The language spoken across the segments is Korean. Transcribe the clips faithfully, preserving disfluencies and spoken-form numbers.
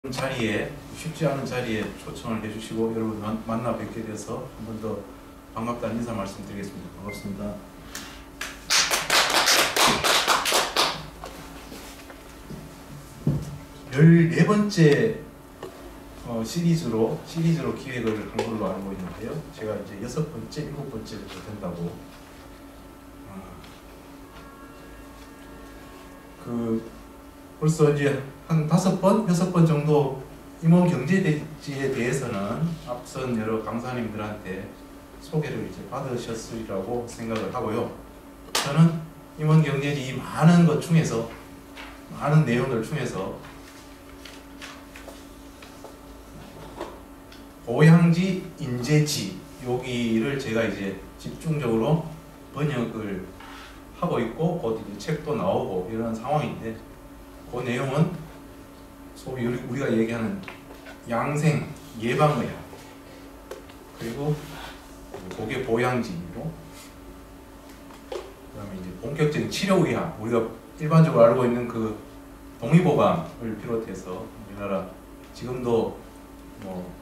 자리에 쉽지 않은 자리에 초청을 해주시고 여러분 만, 만나 뵙게 돼서 한 번 더 반갑다는 인사 말씀드리겠습니다. 반갑습니다. 열네 번째 어, 시리즈로 시리즈로 기획을 한 걸로 알고 있는데요. 제가 이제 여섯 번째, 일곱 번째 된다고. 아, 그 벌써 이제 한 다섯 번, 여섯 번 정도 임원 경제대지에 대해서는 앞선 여러 강사님들한테 소개를 이제 받으셨으리라고 생각을 하고요. 저는 임원 경제지 이 많은 것 중에서 많은 내용들 중에서 보양지, 인재지 여기를 제가 이제 집중적으로 번역을 하고 있고 곧 이제 책도 나오고 이런 상황인데 그 내용은 소위 우리가 얘기하는 양생 예방의학 그리고 고개 보양지이고 그다음에 이제 본격적인 치료의학 우리가 일반적으로 알고 있는 그 동의보감을 비롯해서 우리나라 지금도 뭐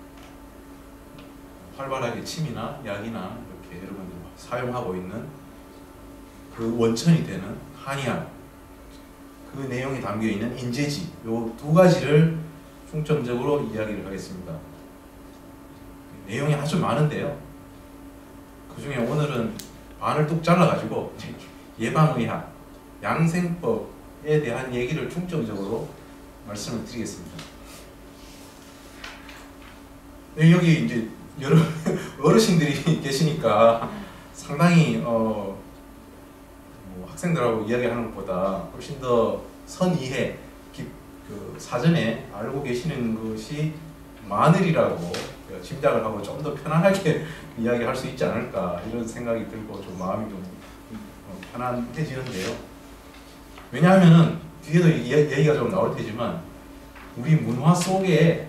활발하게 침이나 약이나 이렇게 여러분들 사용하고 있는 그 원천이 되는 한의학 그 내용이 담겨있는 인재지 요 두 가지를 중점적으로 이야기를 하겠습니다. 내용이 아주 많은데요. 그 중에 오늘은 반을 뚝 잘라가지고 예방의학, 양생법에 대한 얘기를 중점적으로 말씀을 드리겠습니다. 여기 이제 여러 어르신들이 계시니까 상당히 어, 뭐 학생들하고 이야기하는 것보다 훨씬 더 선이해 그 사전에 알고 계시는 것이 많으리라고 짐작을 하고 좀 더 편안하게 이야기할 수 있지 않을까 이런 생각이 들고 좀 마음이 좀 편안해지는데요. 왜냐하면은 뒤에도 얘기가 좀 나올 테지만 우리 문화 속에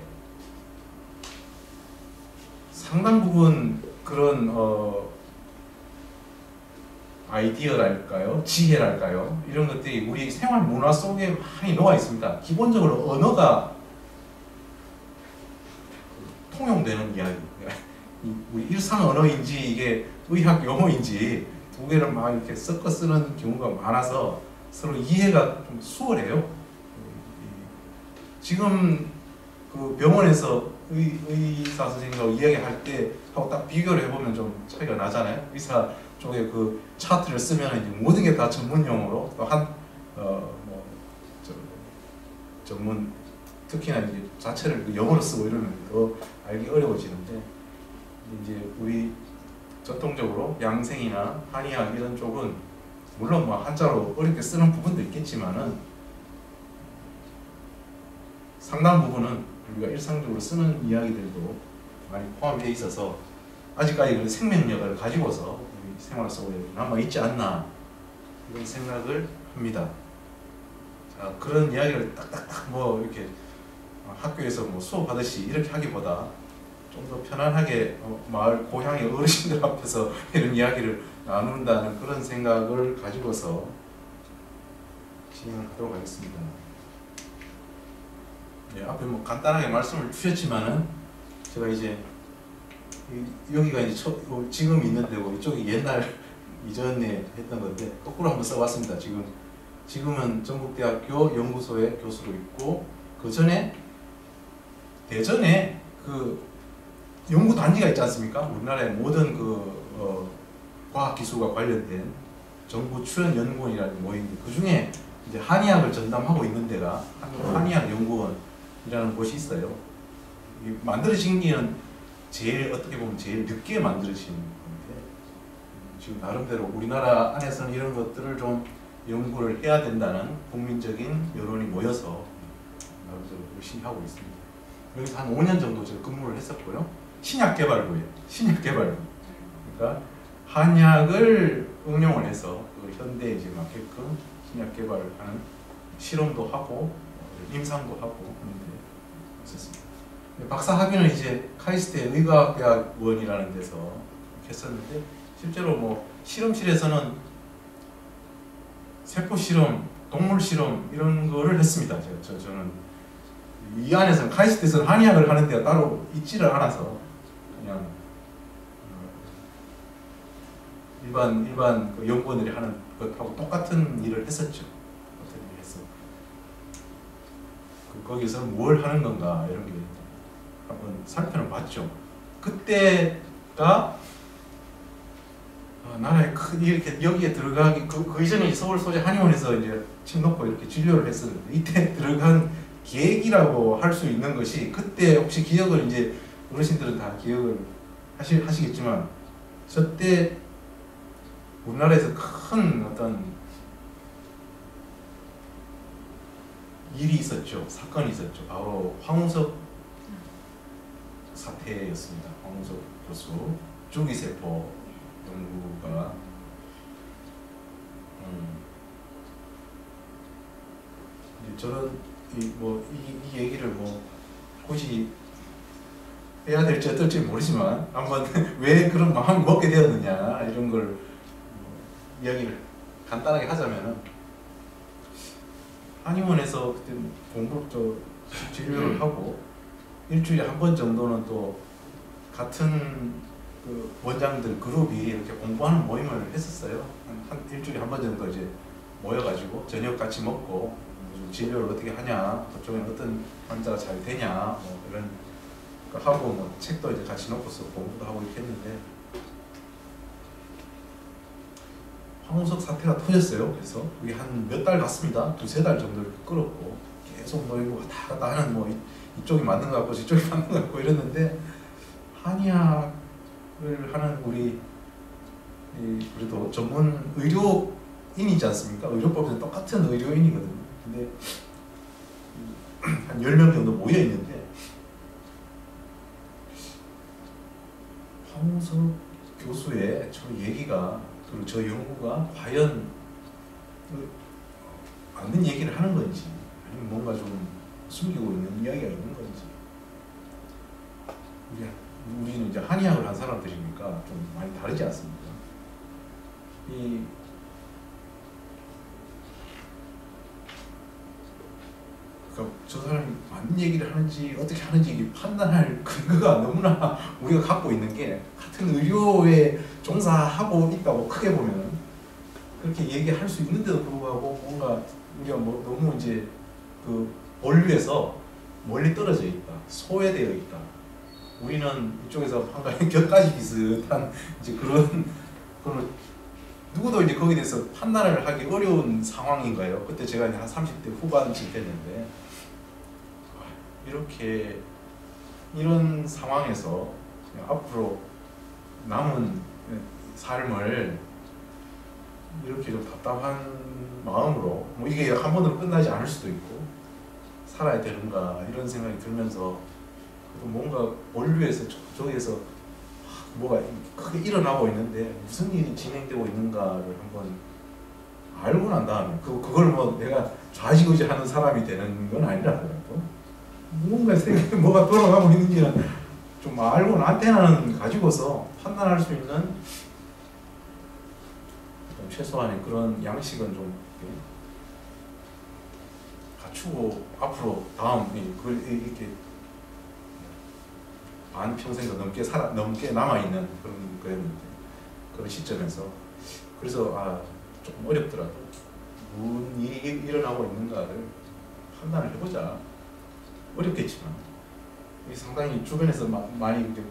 상당 부분 그런 어 아이디어랄까요? 지혜랄까요? 이런 것들이 우리 생활 문화 속에 많이 녹아 있습니다. 기본적으로 언어가 통용되는 이야기. 우리 일상 언어인지 이게 의학 용어인지 두 개를 막 이렇게 섞어 쓰는 경우가 많아서 서로 이해가 좀 수월해요. 지금 그 병원에서 의, 의사 선생님하고 이야기할 때 하고 딱 비교를 해보면 좀 차이가 나잖아요. 의사 쪽에 그 차트를 쓰면 이제 모든 게 다 전문 용어로 또 한 어 뭐 전문 특히나 이제 자체를 그 영어로 쓰고 이러면 더 알기 어려워지는데 이제 우리 전통적으로 양생이나 한의학 이런 쪽은 물론 뭐 한자로 어렵게 쓰는 부분도 있겠지만은 상당 부분은 우리가 일상적으로 쓰는 이야기들도 많이 포함되어 있어서 아직까지 그 생명력을 가지고서 우리 생활 속에 남아있지 않나 이런 생각을 합니다. 자, 그런 이야기를 딱딱딱 뭐 이렇게 학교에서 뭐 수업하듯이 이렇게 하기보다 좀 더 편안하게 어, 마을 고향의 어르신들 앞에서 이런 이야기를 나눈다는 그런 생각을 가지고서 진행하도록 하겠습니다. 네, 앞에 뭐 간단하게 말씀을 주셨지만은 제가 이제 여기가 이제 첫, 지금 있는 데고 이쪽이 옛날 이전에 했던 건데 거꾸로 한번 써봤습니다. 지금 지금은 전국대학교 연구소의 교수로 있고 그 전에 대전에 그 연구단지가 있지 않습니까? 우리나라의 모든 그 어, 과학기술과 관련된 정부 출연 연구원이라는 모임인데 그 중에 이제 한의학을 전담하고 있는 데가 한의학연구원이라는 곳이 있어요. 이 만들어진 게는 제일 어떻게 보면 제일 늦게 만들어진 건데 지금 나름대로 우리나라 안에서는 이런 것들을 좀 연구를 해야 된다는 국민적인 여론이 모여서 나름대로 열심히 하고 있습니다. 여기서 한 오 년 정도 제가 근무를 했었고요. 신약개발부예요. 신약개발부. 그러니까 한약을 응용을 해서 그 현대에 이제 맞게끔 신약 개발을 하는 실험도 하고 임상도 하고 하는데 있었습니다. 박사 학위는 이제 카이스트 의과학대학원이라는 데서 했었는데 실제로 뭐 실험실에서는 세포 실험, 동물 실험 이런 거를 했습니다. 제가 저, 저는 이 안에서는 카이스트에서는 한의학을 하는 데가 따로 있지를 않아서 그냥 어, 일반 일반 그 연구원들이 하는 것하고 똑같은 일을 했었죠. 똑같은 일을 했어. 그 거기서 뭘 하는 건가 이런 게 한번 살펴는 봤죠. 그때가 어, 나라에 큰 이렇게 여기에 들어가기 그, 그 이전에 서울 소재 한의원에서 이제 침 놓고 이렇게 진료를 했었는데 이때 들어간 계획이라고 할 수 있는 것이 그때 혹시 기억을 이제 어르신들은 다 기억을 하시, 하시겠지만 저때 우리나라에서 큰 어떤 일이 있었죠. 사건이 있었죠. 바로 황우석 사태였습니다. 황우석 교수 줄기세포 연구가 음, 저는 이 뭐 이 이 얘기를 뭐 굳이 해야 될지 어떨지 모르지만 한번 왜 그런 마음을 먹게 되었느냐 이런 걸 뭐 이야기를 간단하게 하자면은 한의원에서 그때 공부적 진료를 하고 일주일에 한 번 정도는 또 같은 그 원장들 그룹이 이렇게 공부하는 모임을 했었어요. 한, 한 일주일에 한 번 정도 이제 모여가지고 저녁 같이 먹고 진료를 어떻게 하냐, 그쪽에는 어떤 환자가 잘 되냐, 뭐 이런 거 하고 뭐 책도 이제 같이 놓고서 공부도 하고 이렇게 했는데 황우석 사태가 터졌어요. 그래서 그게 한 몇 달 갔습니다. 두세 달 정도 이렇게 끌었고 계속 모이고 왔다 갔다 하는 뭐 이쪽이 맞는 것 같고 저쪽이 맞는 것 같고 이랬는데 한의학을 하는 우리 그래도 전문 의료인이지 않습니까? 의료법에서 똑같은 의료인이거든요. 근데 한 열 명 정도 모여 있는데 황우석 교수의 저 얘기가 그리고 저 연구가 과연 맞는 얘기를 하는 건지 아니면 뭔가 좀 숨기고 있는 이야기가 있는 건지 우리, 우리는 이제 한의학을 한 사람들이니까 좀 많이 다르지 않습니까? 이 그러니까 저 사람이 맞는 얘기를 하는지 어떻게 하는지 판단할 근거가 너무나 우리가 갖고 있는 게 같은 의료에 종사하고 있다고 크게 보면 그렇게 얘기할 수 있는데도 불구하고 뭔가 우리가 뭐 너무 이제 그 본류에서 멀리 떨어져 있다, 소외되어 있다. 우리는 이쪽에서 한가히 곁까지 비슷한 이제 그런 그런 누구도 이제 거기에 대해서 판단을 하기 어려운 상황인 거예요. 그때 제가 이제 한 삼십 대 후반쯤 됐는데 이렇게 이런 상황에서 앞으로 남은 삶을 이렇게 좀 답답한 마음으로 뭐 이게 한 번으로 끝나지 않을 수도 있고 살아야 되는가 이런 생각이 들면서 뭔가 본류에서 저기에서 뭐가 크게 일어나고 있는데 무슨 일이 진행되고 있는가를 한번 알고 난 다음에 그, 그걸 뭐 내가 좌지우지하는 사람이 되는 건 아니라더라도 뭔가 세계에 뭐가 돌아가고 있는지는 좀 알고 나한테는 가지고서 판단할 수 있는 최소한의 그런 양식은 좀 갖추고 앞으로 다음 그걸 이렇게 반 평생도 넘게 살아 넘게 남아 있는 그런 그런 그런 시점에서 그래서 아 조금 어렵더라도 무슨 일이 일어나고 있는가를 판단을 해보자. 어렵겠지만 상당히 주변에서 마, 많이 이제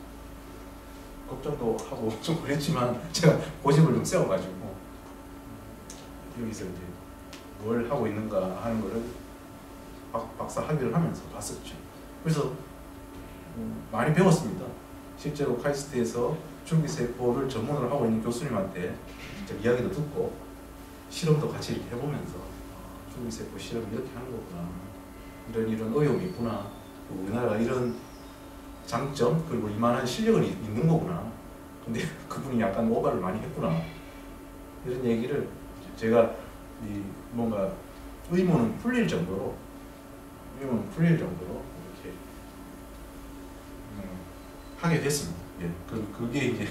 걱정도 하고 좀 그랬지만 제가 고집을 좀 세워가지고 여기서 이제 뭘 하고 있는가 하는 거를 박, 박사 학위를 하면서 봤었죠. 그래서 음, 많이 배웠습니다. 실제로 카이스트에서 줄기세포를 전문으로 하고 있는 교수님한테 이야기도 듣고 실험도 같이 이렇게 해보면서 아, 줄기세포 실험 이렇게 하는 거구나. 이런 이런 의욕이 있구나. 우리나라가 이런 장점 그리고 이만한 실력은 있는 거구나. 근데 그분이 약간 오바를 많이 했구나. 이런 얘기를 제가 이 뭔가 의문은 풀릴 정도로 의문은 풀릴 정도로 이렇게 음, 하게 됐습니다. 예, 그 그게 이제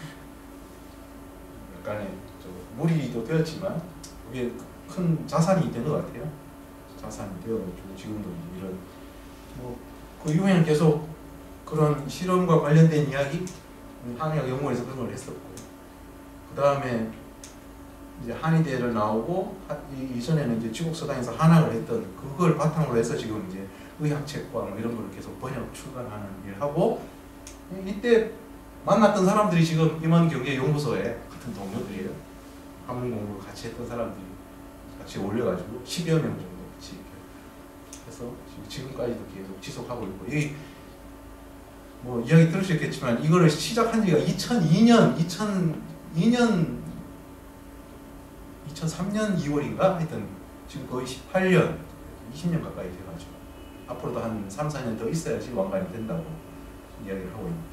약간의 무리도 되었지만 그게 큰 자산이 된 것 같아요. 자산이 되어가지고 지금도 이런 뭐 그 이후에는 계속 그런 실험과 관련된 이야기 한의학 연구원에서 그런 걸 했었고, 그 다음에 이제 한의대를 나오고 이전에는 이제 지국서당에서 한학을 했던 그걸 바탕으로 해서 지금 이제 의학책과 뭐 이런 걸 계속 번역 출간하는 일을 하고, 이때 만났던 사람들이 지금 임원경제연구소에 같은 동료들이에요. 한문 공부를 같이 했던 사람들이 같이 올려가지고 십여 명 정도 같이 해서 지금까지도 계속 지속하고 있고, 이 뭐 이야기 들으셨겠지만 이거를 시작한 지가 이천이 년, 이천이 년, 이천삼 년 이월인가 하여튼 지금 거의 십팔 년, 이십 년 가까이 돼가지고 앞으로도 한 삼, 사 년 더 있어야지 완간이 된다고 이야기를 하고 있는데,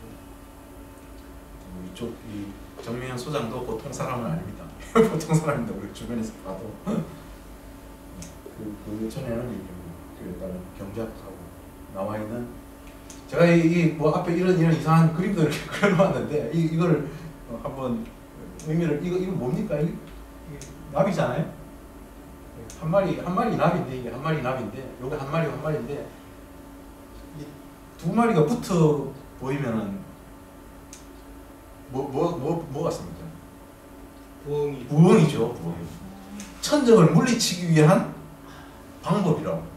이쪽 이 정명현 소장도 보통 사람은 아닙니다. 보통 사람인데 우리 주변에서 봐도 그, 그 전에는 이렇게 따른 경작하고 나와 있는, 제가 이 뭐 앞에 이런 이런 이상한 그림도 이렇게 그려놓았는데 이 이거를 한번 의미를, 이거 이거 뭡니까? 이 나비잖아요. 한 마리 한 마리 나비인데, 이게 한 마리 나비인데 여기 한 마리 한 마리인데 이 두 마리가 붙어 보이면은 뭐 뭐 뭐 뭐 같습니까? 부엉이. 부엉이죠. 부엉이. 천적을 물리치기 위한 방법이라고.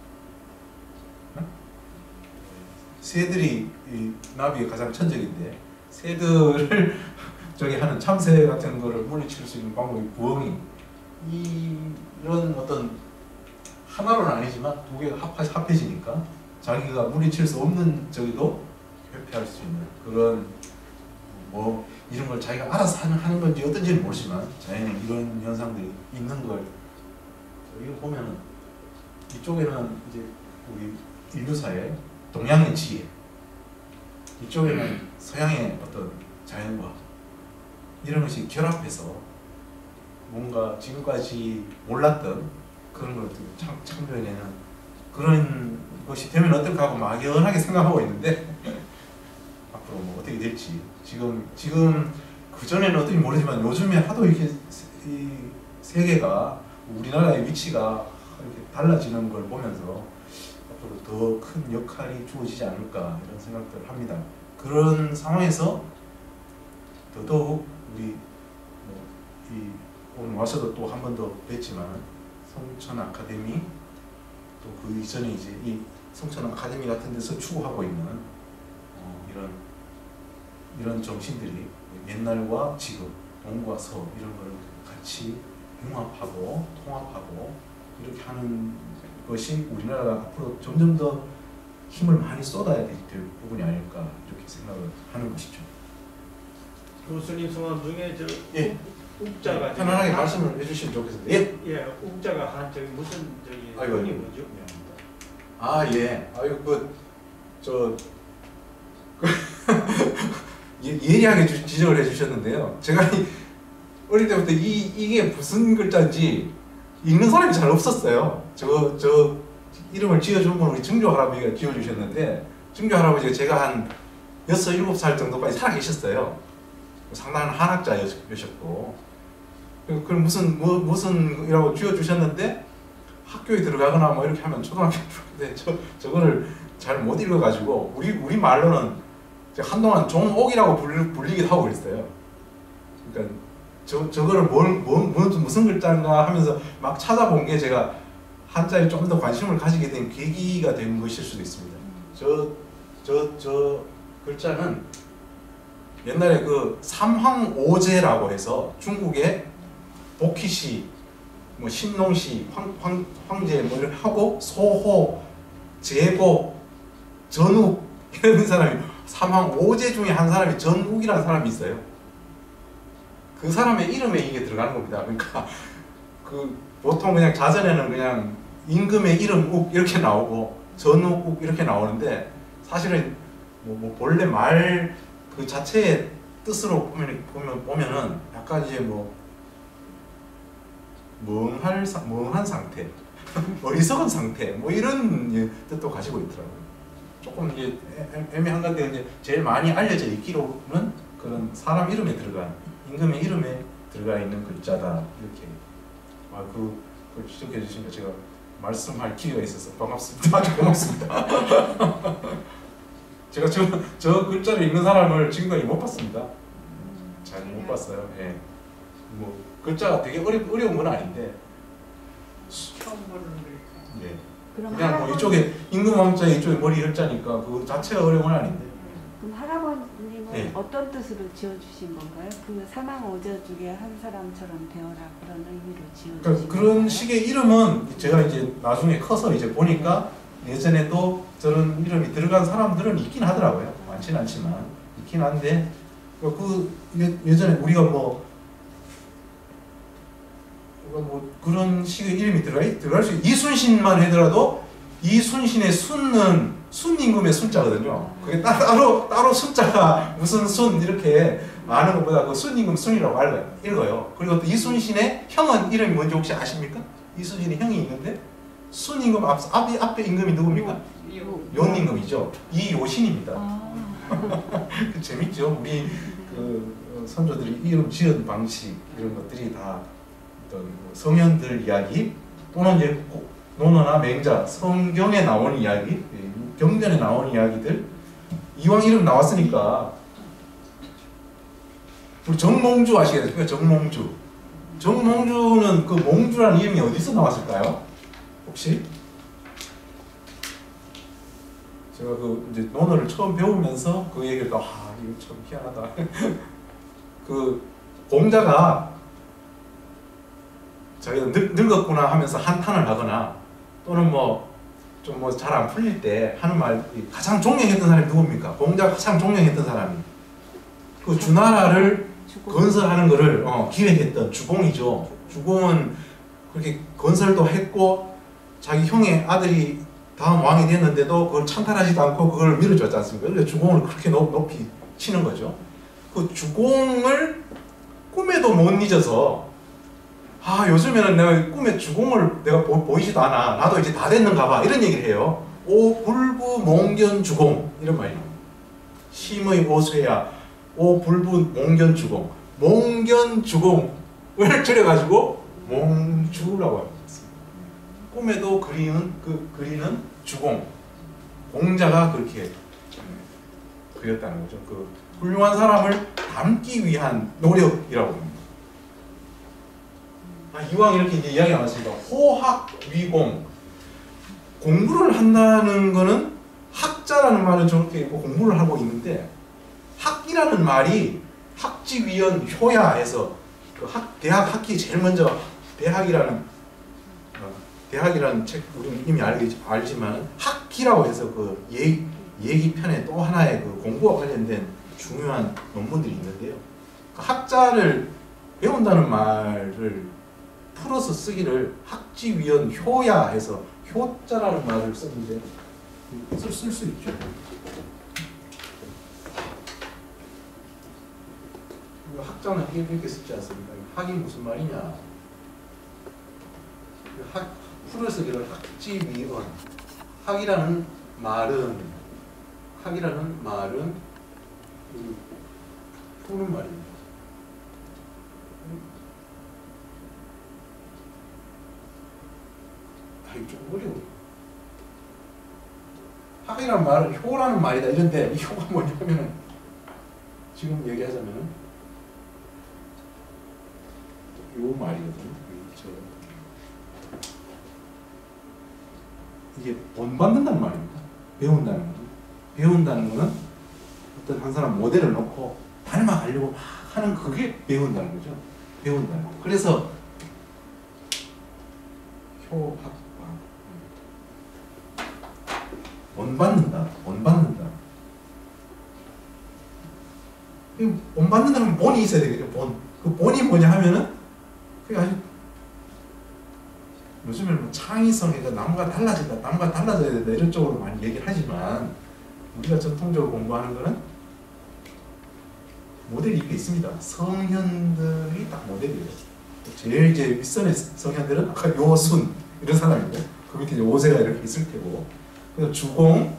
새들이 이 나비의 가장 천적인데 새들을 저기 하는 참새 같은 거를 물리칠 수 있는 방법이 부엉이. 이, 이런 어떤 하나로는 아니지만 두 개가 합하, 합해지니까 자기가 물리칠 수 없는 저기도 회피할 수 있는 그런, 뭐 이런 걸 자기가 알아서 하는, 하는 건지 어떤지는 모르지만 자연에 이런 현상들이 있는 걸, 이거 보면은 이쪽에는 이제 우리 인류사의 동양의 지혜, 이쪽에는 서양의 어떤 자연과 이런 것이 결합해서 뭔가 지금까지 몰랐던 그런 것들 참, 참여해내는 그런 것이 되면 어떨까 하고 막연하게 생각하고 있는데 앞으로 뭐 어떻게 될지, 지금 지금 그 전에는 어떤지 모르지만 요즘에 하도 이렇게 이 세계가, 우리나라의 위치가 이렇게 달라지는 걸 보면서 앞으로 더 큰 역할이 주어지지 않을까 이런 생각들을 합니다. 그런 상황에서 더더욱 우리 뭐 이 오늘 와서도 또 한 번 더 뵀지만 성천 아카데미, 또 그 이전에 이제 이 성천 아카데미 같은 데서 추구하고 있는 어 이런 이런 정신들이 옛날과 지금, 동과 서 이런 걸 같이 융합하고 통합하고 이렇게 하는 것이 우리나라가 앞으로 점점 더 힘을 많이 쏟아야 될 부분이 아닐까 이렇게 생각을 하는 것이죠. 교수님 성함 중에 저 예. 욱자가 편안하게 한, 말씀을 해주시면 좋겠습니다. 예. 예, 욱자가 한 저기 무슨 저기 아이고, 분이 뭐죠? 아 예. 아유 그저 그, 예리하게 주, 지적을 해주셨는데요. 제가 이, 어릴 때부터 이 이게 무슨 글자인지 읽는 사람이 잘 없었어요. 저 저 이름을 지어준 건 우리 증조 할아버지가 지어주셨는데, 증조 할아버지가 제가 한 여섯 일곱 살 정도까지 살아 계셨어요. 상당한 한학자였고, 그 무슨 뭐 무슨이라고 지어주셨는데 학교에 들어가거나 뭐 이렇게 하면 초등학교 때 저 저거를 잘 못 읽어가지고 우리 우리 말로는 한동안 종옥이라고 불리, 불리기도 하고 그랬어요. 그러니까 저 저거를 뭘, 뭘, 뭘 무슨 글자인가 하면서 막 찾아본 게 제가 한자에 좀 더 관심을 가지게 된 계기가 된 것일 수도 있습니다. 저 저 저 글자는 옛날에 그 삼황오제라고 해서 중국의 복희시, 뭐 신농시, 황, 황, 황제 뭐 이렇게 하고 소호, 제보, 전욱 이런 사람이 삼황오제 중에 한 사람이 전욱이라는 사람이 있어요. 그 사람의 이름에 이게 들어가는 겁니다. 그러니까 그 보통 그냥 자전에는 그냥 임금의 이름 욱 이렇게 나오고 전욱 욱 이렇게 나오는데 사실은 뭐, 뭐 본래 말 그 자체의 뜻으로 보면, 보면 보면은 약간 이제 뭐 멍할 멍한 상태, 어리석은 상태, 뭐 이런 예, 뜻도 가지고 있더라고요. 조금 이제 애매한 건데 이제 제일 많이 알려져 있기로는 그런 사람 이름에 들어간, 임금의 이름에 들어가 있는 글자다 이렇게. 아그 지적해 주시니까 제가 말씀할 기회가 있어서 반갑습니다. 아주 고맙습니다. 제가 저, 저 글자를 읽는 사람을 지금까지 못 봤습니다. 잘 못 봤어요. 예. 뭐 글자가 되게 어려, 어려운 건 아닌데 처음 보는 거니까. 예. 그럼 그냥 뭐 할아버지, 이쪽에 임금 왕자 이쪽에 머리 혈자니까 그 자체가 어려운 건 아닌데. 그럼 할아버님은 네. 어떤 뜻으로 지어주신 건가요? 그 사망 오저 중에 한 사람처럼 되어라 그런 의미로 지어주신 그러니까 건가요? 그런 식의 이름은 제가 이제 나중에 커서 이제 보니까 예전에도 저런 이름이 들어간 사람들은 있긴 하더라고요. 많지는 않지만 있긴 한데 그 예, 예전에 우리가 뭐, 뭐 그런 식의 이름이 들어가 들어갈 수 이순신만 하더라도 이순신의 순은 순임금의 순자거든요. 그게 따로 따로 순자가 무슨 순 이렇게 아는 것보다 그 순임금 순이라고 알아요. 읽어요. 그리고 또 이순신의 형은 이름이 뭔지 혹시 아십니까? 이순신의 형이 있는데 순임금 앞 앞에 앞에 임금이 누굽니까? 요임금이죠. 이요신입니다. 아. 재밌죠. 우리 그 선조들이 이름 지은 방식 이런 것들이 다 어떤 성현들 이야기 또는 이제 논어나 맹자 성경에 나오는 이야기, 경전에 나오는 이야기들 이왕 이름 나왔으니까 우리 정몽주 아시겠어요? 정몽주. 정몽주는 그 몽주라는 이름이 어디서 나왔을까요? 혹시? 제가 그 이제 논어를 처음 배우면서 그 얘기를 또 아 이거 참 희한하다. 그 공자가 자기가 늙, 늙었구나 하면서 한탄을 하거나 또는 뭐 좀 뭐 잘 안 풀릴 때 하는 말 가장 존경했던 사람이 누굽니까? 공자가 가장 존경했던 사람이 그 주나라를 건설하는 것을 어, 기획했던 주공이죠. 주공은 그렇게 건설도 했고 자기 형의 아들이 다음 왕이 됐는데도 그걸 찬탈하지도 않고 그걸 밀어줬지 않습니까? 그래서 주공을 그렇게 높, 높이 치는 거죠. 그 주공을 꿈에도 못 잊어서 아 요즘에는 내가 꿈에 주공을 내가 보, 보이지도 않아. 나도 이제 다 됐는가 봐. 이런 얘기를 해요. 오 불부 몽견 주공 이런 말이에요. 심의 오쇠야 오 불부 몽견 주공 몽견 주공을 줄여가지고 몽주라고 합니다. 꿈에도 그리는 그 그리는 주공 공자가 그렇게 그렸다는 거죠. 그 훌륭한 사람을 닮기 위한 노력이라고 합니다. 아, 이왕 이렇게 이제 이야기가 나왔으니까 호학위공 공부를 한다는 거는 학자라는 말은 저렇게 있고 공부를 하고 있는데 학이라는 말이 학지위원 효야에서 그 학, 대학 학기 제일 먼저 대학이라는 어, 대학이라는 책 우리는 이미 알지, 알지만 학기라고 해서 그 얘기, 얘기편에 또 하나의 그 공부와 관련된 중요한 논문들이 있는데요. 그 학자를 배운다는 말을 풀어서 쓰기를 학지위원 효야해서 효자라는 말을 썼는데 쓸 수 있죠. 학자는 이렇게 쓰지 않습니까? 학이 무슨 말이냐? 학 풀어서 기를 학지위원 학이라는 말은 학이라는 말은 그 푸는 말입니다. 아, 이거 좀 어려워. 학이라는 말은 효라는 말이다 이런데 이 효가 뭐냐면은 지금 얘기하자면은 요 말이거든요. 저 이게 본받는다는 말입니다. 배운다는 거는 배운다는 거는 어떤 한 사람 모델을 놓고 닮아가려고 막 하는 그게 배운다는 거죠. 배운다는 거. 그래서 효학 본받는다. 본받는다. 본받는다는 본이 있어야 되겠죠. 본. 그 본이 뭐냐 하면은 그게 아주 요즘에는 뭐 창의성이가 남과 달라진다, 남과 달라져야 된다 이런 쪽으로 많이 얘기를 하지만 우리가 전통적으로 공부하는 거는 모델이 이렇게 있습니다. 성현들이 딱 모델이에요. 제일 이제 윗선의 성현들은 아까 요순 이런 사람이고 그 밑에 이제 오세가 이렇게 있을 테고 그래서 주공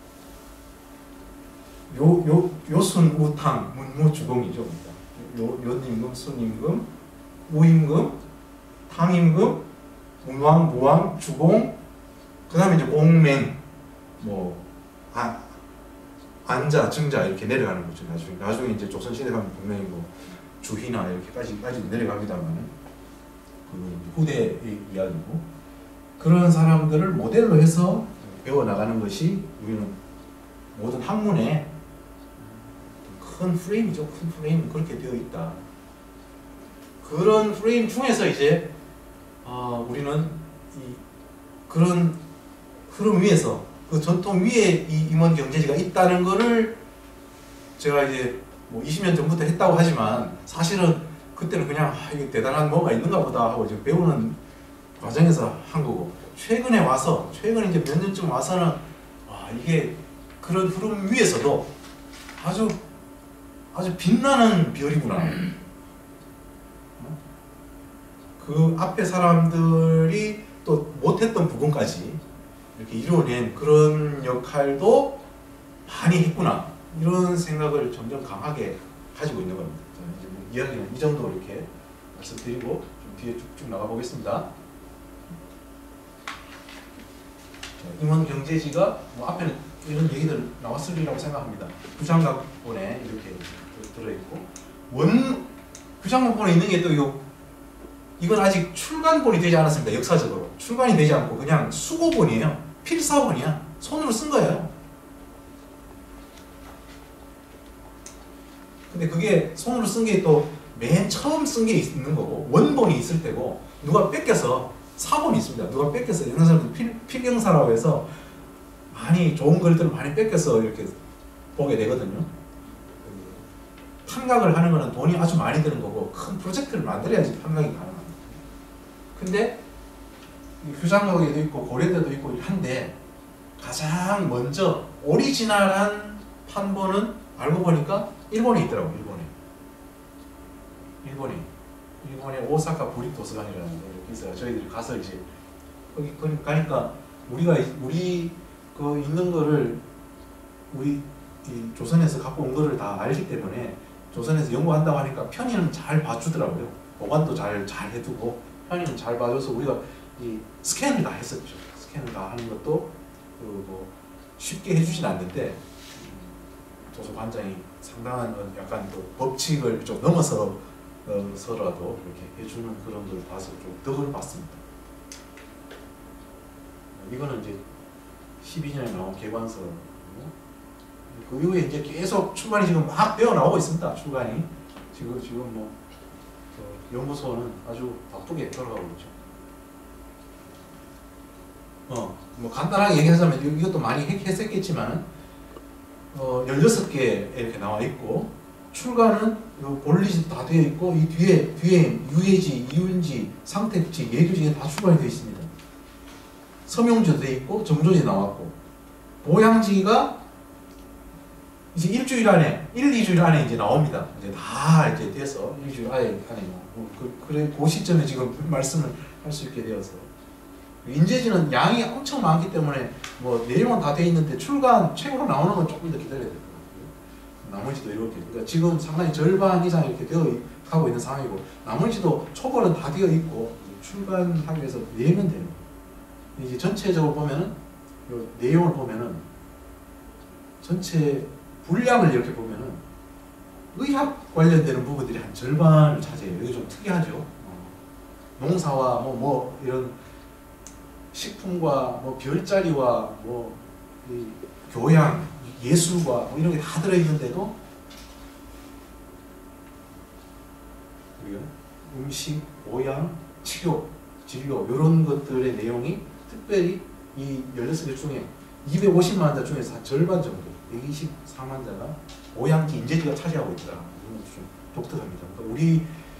요, 요, 요순, 우탕, 문무, 주공이죠. 요, 요임금, 순임금, 우임금, 탕임금, 문왕, 무왕, 주공, 그 다음에 이제 공맹, 뭐, 아, 안자, 증자 이렇게 내려가는 거죠. 나중에 나중에 이제 조선시대 가면 분명히 뭐 주희나 이렇게까지까지 내려갑니다만 그 후대의 이야기고 그런 사람들을 모델로 해서 배워 나가는 것이 우리는 모든 학문의 큰 프레임이죠. 큰 프레임 그렇게 되어 있다. 그런 프레임 중에서 이제 어, 우리는 이 그런 흐름 위에서 그 전통 위에 이 임원 경제지가 있다는 거를 제가 이제 뭐 이십 년 전부터 했다고 하지만 사실은 그때는 그냥 아, 이게 대단한 뭐가 있는가 보다 하고 이제 배우는 과정에서 한 거고 최근에 와서 최근 이제 몇 년쯤 와서는 아 이게 그런 흐름 위에서도 아주 아주 빛나는 별이구나. 그 앞에 사람들이 또 못했던 부분까지 이렇게 이루어낸 그런 역할도 많이 했구나 이런 생각을 점점 강하게 가지고 있는 겁니다. 이제 뭐 이야기는 이 정도로 이렇게 말씀드리고 좀 뒤에 쭉쭉 나가 보겠습니다. 임원 경제지가 뭐 앞에는 이런 얘기들 나왔으리라고 생각합니다. 규장각본에 이렇게 들어있고 원 규장각본에 있는 게 또 요 이건 아직 출간본이 되지 않았습니다. 역사적으로 출간이 되지 않고 그냥 수고본이에요. 필사본이야. 손으로 쓴 거예요. 근데 그게 손으로 쓴 게 또 맨 처음 쓴 게 있는 거고 원본이 있을 때고 누가 뺏겨서 사본이 있습니다. 누가 뺏겨서 옛날 사람들 필, 필경사라고 해서 많이 좋은 글들을 많이 뺏겨서 이렇게 보게 되거든요. 판각을 하는 거는 돈이 아주 많이 드는 거고 큰 프로젝트를 만들어야지 판각이 가능합니다. 근데 휴장록에도 있고 고려대도 있고 한데 가장 먼저 오리지널한 판본은 알고 보니까 일본에 있더라고. 일본에 일본에 일본의 오사카 부립도서관이라는 데 있어요. 저희들이 가서 이제 거기 가니까 우리가 우리 그 있는 거를 우리 이 조선에서 갖고 온 거를 다 알기 때문에 조선에서 연구한다고 하니까 편의는 잘 봐주더라고요. 보관도 잘 잘 해두고 편의는 잘 봐줘서 우리가 이 스캔을 다 했었죠. 스캔을 다 하는 것도 그 뭐 쉽게 해주진 않는데 도서관장이 상당한 약간 또 법칙을 좀 넘어서 어, 서라도 이렇게 해주는 그런 걸 봐서 좀 덕을 봤습니다. 이거는 이제 십이 년에 나온 개관서. 그 이후에 이제 계속 출간이 지금 막 되어 나오고 있습니다. 출간이 지금 지금 뭐 어, 연구소는 아주 바쁘게 돌아가고 있죠. 어, 뭐 간단하게 얘기하자면 이것도 많이 했었겠지만 어, 열여섯 개 이렇게 나와 있고 출간은 본리지 다 되어 있고 이 뒤에 뒤에 유해지, 이윤지, 상택지, 예규지에 다 출간이 되어 있습니다. 서명지도 되어 있고 정조지 나왔고 보양지가 이제 일주일 안에 일, 이주일 안에 이제 나옵니다. 이제 다 이제 돼서 일주일 안에 안에 뭐 그, 그래 그 시점에 지금 말씀을 할 수 있게 되어서 인재지는 양이 엄청 많기 때문에 뭐 내용은 다 돼 있는데 출간 책으로 나오는 건 조금 더 기다려야 될 것 같고요. 나머지도 이렇게 그러니까 지금 상당히 절반 이상 이렇게 되어 가고 있는 상황이고 나머지도 초벌은 다 되어 있고 출간하기 위해서 내면 되는 거예요. 이제 전체적으로 보면은 요 내용을 보면은 전체 분량을 이렇게 보면은 의학 관련되는 부분들이 한 절반을 차지해요. 이게 좀 특이하죠. 어. 농사와 뭐, 뭐 이런 식품과 뭐 별자리와 뭐 이 교양, 예술과 뭐 이런 게 다 들어있는데도 음식, 보양, 치료, 진료 이런 것들의 내용이 특별히 이 열여섯 개 중에 이백오십만 자 중에서 한 절반 정도 백이십사만 자가 보양지, 인재지가 차지하고 있더라. 이건 좀 독특합니다. 그러니까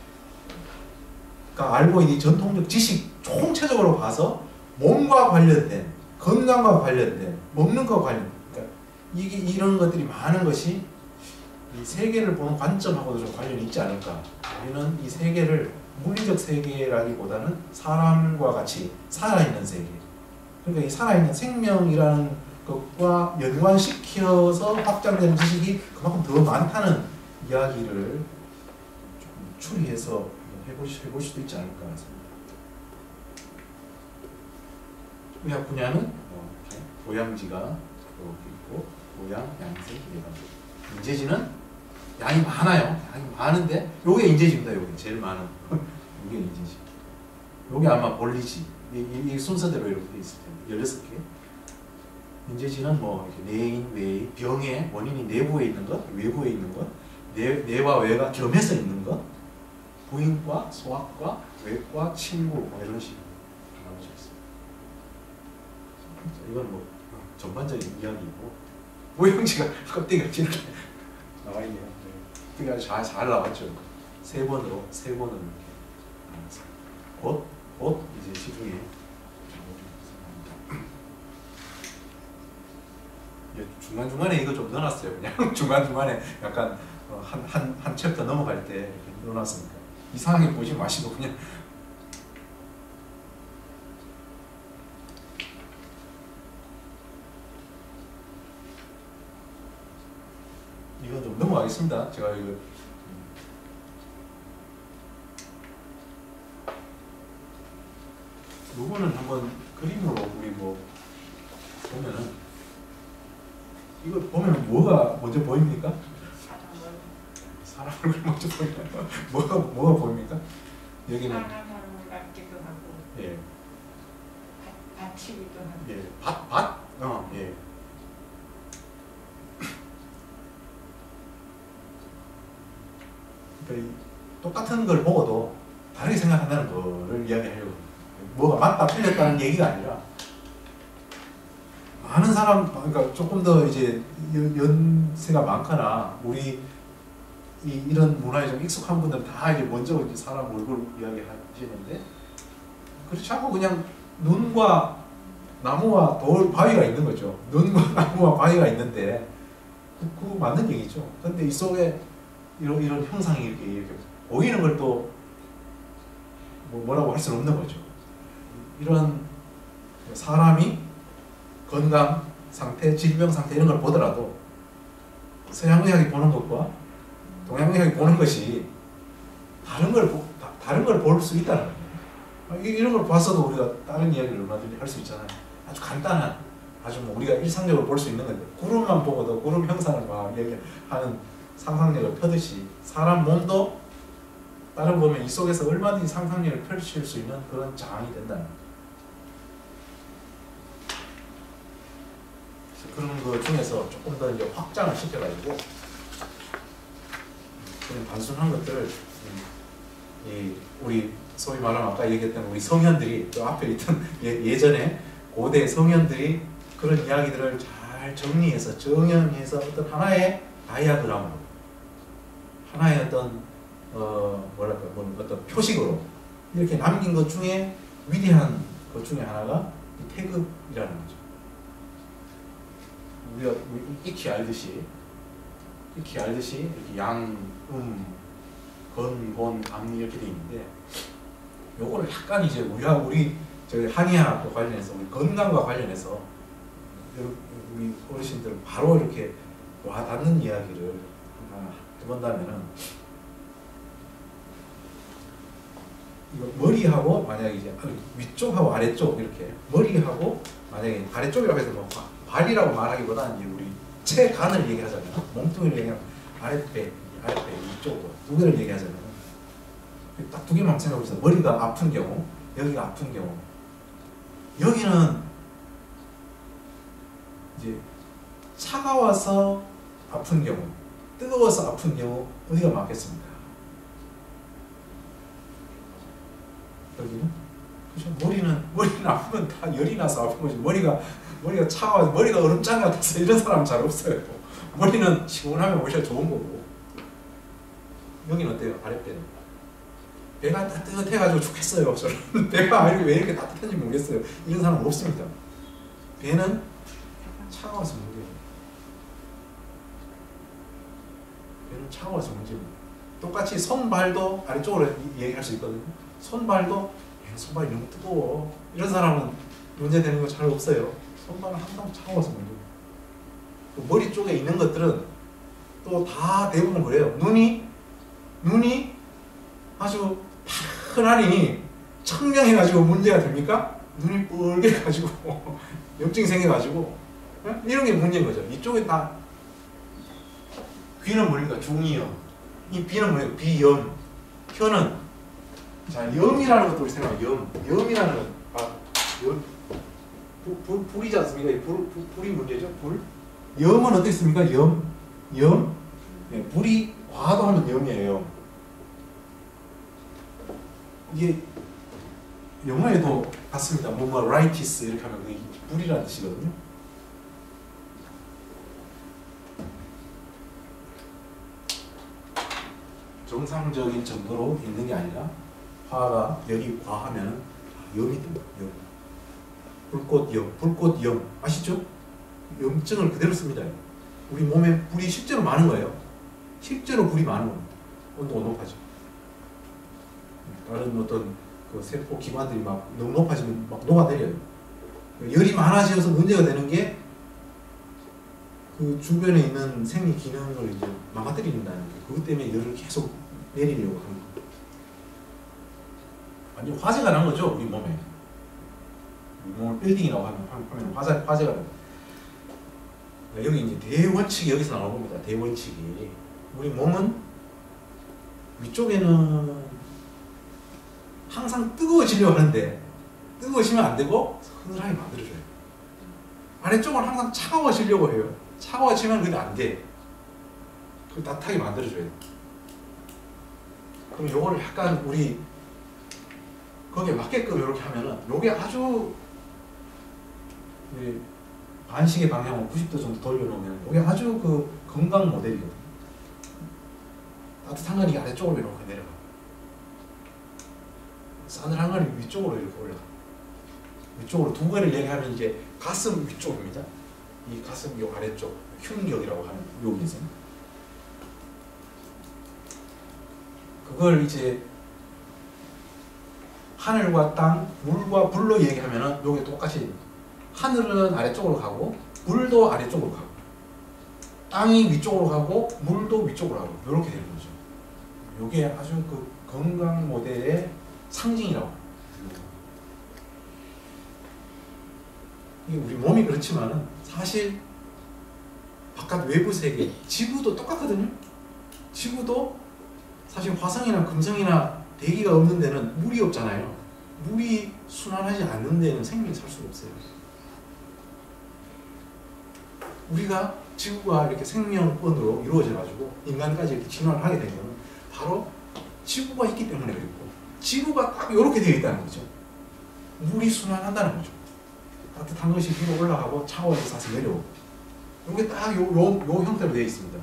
우리가 알고 있는 전통적 지식 총체적으로 봐서 몸과 관련된, 건강과 관련된, 먹는 것과 관련된, 그러니까 이게 이런 것들이 많은 것이 이 세계를 보는 관점하고도 좀 관련이 있지 않을까. 우리는 이 세계를 물리적 세계라기보다는 사람과 같이 살아있는 세계. 그러니까 이 살아있는 생명이라는 것과 연관시켜서 확장되는 지식이 그만큼 더 많다는 이야기를 좀 추리해서 해볼, 해볼 수도 있지 않을까 싶습니다. 의학 분야는 뭐 이렇게 보양지가 이렇게 있고 보양, 양세, 예방. 인재지는 양이 많아요. 양이 많은데 요게 인재지입니다. 요게 제일 많은. 요게 인재지. 요게 아마 본리지. 이, 이, 이 순서대로 이렇게 돼 있을 텐데 열여섯 개. 인재지는 뭐 이렇게 내인, 외인, 병의 원인이 내부에 있는 것, 외부에 있는 것, 내, 내와 외가 겸해서 있는 것, 부인과, 소아과, 외과, 친구 뭐 이런 식으로 나눠져 있습니다. 이건 뭐 전반적인 이야기이고 모형지가 껍데기가 이렇게 나와 있네요. 껍데기가 잘, 잘 나왔죠. 세 번으로 세 번으로 이렇게 곧, 곧 이제 시중에 중간 중간에 이거 좀 넣어놨어요. 그냥 중간 중간에 약간 한 한 한 챕터 넘어갈 때 이렇게 넣어놨으니까 이상하게 보지 마시고 그냥. 이거 좀 넘어가겠습니다. 제가 이거 요거는 한번 그림으로 우리 뭐 보면은 이거 보면 뭐가 먼저 보입니까? 사람 얼굴 먼저 보이나요? 뭐가 뭐가 보입니까? 여기는 사람 얼굴 같기도 하고 예, 밭, 밭이기도 하고 예, 밭, 밭, 어, 예. 그러니까 이 똑같은 걸 보고도 다르게 생각한다는 거를 이야기하려고. 뭐가 맞다 틀렸다는 얘기가 아니라 많은 사람, 그러니까 조금 더 이제 연세가 많거나 우리 이, 이런 문화에 좀 익숙한 분들은 다 이제 먼저 이제 사람 얼굴 이야기 하시는데 그렇지 않고 그냥 눈과 나무와 돌, 바위가 있는 거죠. 눈과 나무와 바위가 있는데 그, 그거 맞는 얘기죠. 근데 이 속에 이런, 이런 형상이 이렇게, 이렇게 보이는 걸 또 뭐 뭐라고 할 수는 없는 거죠. 이런 사람이 건강 상태, 질병 상태 이런 걸 보더라도 서양의학이 보는 것과 동양의학이 보는 것이 다른 걸 다른 걸 볼 수 있다는 거예요. 이런 걸 봤어도 우리가 다른 이야기를 얼마든지 할 수 있잖아요. 아주 간단한, 아주 뭐 우리가 일상적으로 볼 수 있는 건데 구름만 보고도 구름 형상을 막 얘기하는 상상력을 펴듯이 사람 몸도 다른 보면 이 속에서 얼마든지 상상력을 펼칠 수 있는 그런 장이 된다는 거예요. 그런 것 중에서 조금 더 이제 확장을 시켜가지고 그런 단순한 것들을 이 우리 소위 말하면 아까 얘기했던 우리 성현들이 또 앞에 있던 예, 예전에 고대 성현들이 그런 이야기들을 잘 정리해서 정연해서 어떤 하나의 다이아그램으로 하나의 어떤 어 뭐랄까 뭐 어떤 표식으로 이렇게 남긴 것 중에 위대한 것 중에 하나가 이 태극이라는 거죠. 우리가 익히 알듯이 익히 알듯이 이렇게 양, 음, 건, 곤, 암 이렇게 돼 있는데 요거를 약간 이제 우리가 우리 저희 한의학과 관련해서 우리 건강과 관련해서 우리 어르신들 바로 이렇게 와닿는 이야기를 하나 해본다면은 이거 머리하고 만약에 이제 위쪽하고 아래쪽 이렇게 머리하고 만약에 아래쪽이라고 해서 뭐 발이라고 말하기보다는 이제 우리 체간을 얘기하잖아요. 몸뚱이를 얘기하면 아랫배, 아랫배 위쪽으로 두 개를 얘기하잖아요. 딱 두 개만 생각해보세요. 머리가 아픈 경우, 여기가 아픈 경우, 여기는 이제 차가워서 아픈 경우, 뜨거워서 아픈 경우 어디가 맞겠습니까? 여기는? 그죠? 머리는, 머리는 아프면 다 열이 나서 아픈 거지. 머리가, 머리가 차가워서, 머리가 얼음장 같아서 이런 사람은 잘 없어요. 머리는 시원하면 오히려 좋은 거고. 여기는 어때요? 아랫배는? 배가 따뜻해가지고 좋겠어요. 저는 배가 왜 이렇게 따뜻한지 모르겠어요. 이런 사람은 없습니다. 배는 차가워서 문제예요. 배는 차가워서 문제입니다. 똑같이 손발도 아래쪽으로 얘기할 수 있거든요. 손발도 손발이 너무 뜨거워. 이런 사람은 문제되는 거 잘 없어요. 손발은 항상 차가워서 문제예요. 머리 쪽에 있는 것들은 또 다 대부분 그래요. 눈이 눈이 아주 파란하니 청명해가지고 문제가 됩니까? 눈이 뻘게 가지고 염증이 생겨가지고 어? 이런 게 문제인 거죠. 이쪽에 다 귀는 뭐니까 중이염, 이 비는 뭐예요? 비염, 혀는 자 염이라는 것도 우리 생각해. 염, 염이라는 것, 아, 염, 불, 불, 불이지 않습니까? 불, 불, 불이 문제죠. 불. 염은 어떻게 씁니까? 염, 염. 네, 불이 과도하면 염이에요. 이게 영어에도 봤습니다. 뭐뭐 라이티스 이렇게 하면 그게 불이라는 뜻이거든요. 정상적인 정도로 있는 게 아니라 화가 열이 과하면 염이 듭니다. 염. 불꽃염, 불꽃염 아시죠? 염증을 그대로 씁니다. 우리 몸에 불이 실제로 많은 거예요. 실제로 불이 많은 겁니다. 온도가 높아져. 다른 어떤 그 세포 기관들이 막 너무 높아지면 막 녹아내려요. 열이 많아져서 문제가 되는 게 그 주변에 있는 생리 기능을 이제 망가뜨린다는 게 그것 때문에 열을 계속 내리려고 하는 거예요. 완전 화재가 난 거죠, 우리 몸에. 우리 몸을 빌딩이라고 하면, 하면 화재, 화재가 납니다. 여기 이제 대원칙이 여기서 나온 겁니다. 대원칙이. 우리 몸은 위쪽에는 항상 뜨거워지려고 하는데 뜨거워지면 안 되고 서늘하게 만들어줘요. 아래쪽은 항상 차가워지려고 해요. 차가워지면 그게 안 돼. 그걸 따뜻하게 만들어줘야 돼. 그럼 요거를 약간 우리 거기에 맞게끔 이렇게 하면은 요게 아주 반시계 방향으로 구십 도 정도 돌려놓으면 요게 아주 그 건강 모델이거든요. 따뜻한 건 이 아래쪽으로 이렇게 내려가. 싸늘한 건 위쪽으로 이렇게 올라가. 위쪽으로 두 개를 얘기하면 이제 가슴 위쪽입니다. 이 가슴 요 아래쪽 흉격이라고 하는 여기서 그걸 이제 하늘과 땅, 물과 불로 얘기하면은 요게 똑같이 하늘은 아래쪽으로 가고 물도 아래쪽으로 가고 땅이 위쪽으로 가고 물도 위쪽으로 가고 이렇게 되는 거죠. 요게 아주 그 건강 모델의 상징이라고 합니다. 이게 우리 몸이 그렇지만은 사실 바깥 외부 세계, 지구도 똑같거든요. 지구도 사실 화성이나 금성이나 대기가 없는 데는 물이 없잖아요. 물이 순환하지 않는 데는 생명이 살 수가 없어요. 우리가 지구가 이렇게 생명권으로 이루어져가지고 인간까지 이렇게 진화를 하게 된 거는 바로 지구가 있기 때문에 그랬고 지구가 딱 이렇게 되어 있다는 거죠. 물이 순환한다는 거죠. 따뜻한 것이 위로 올라가고 차가운 것이 다시 내려오고 이게 딱 요, 요, 요 형태로 되어 있습니다.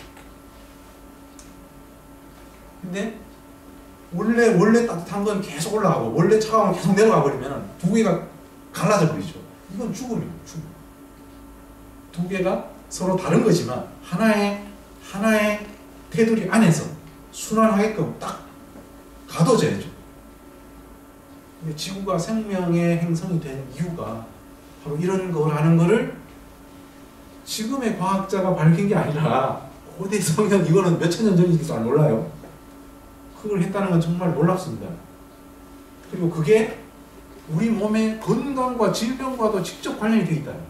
근데 원래 원래 따뜻한 건 계속 올라가고 원래 차가운 건 계속 내려가 버리면 두 개가 갈라져 버리죠. 이건 죽음이에요. 죽음. 두 개가 서로 다른 거지만 하나의 하나의 테두리 안에서 순환하게끔 딱 가둬져야죠. 근데 지구가 생명의 행성이 된 이유가 바로 이런 거라는 거를 지금의 과학자가 밝힌 게 아니라 고대 성경 이거는 몇천 년 전인지도 잘 몰라요. 그걸 했다는 건 정말 놀랍습니다. 그리고 그게 우리 몸의 건강과 질병과도 직접 관련이 되어 있다.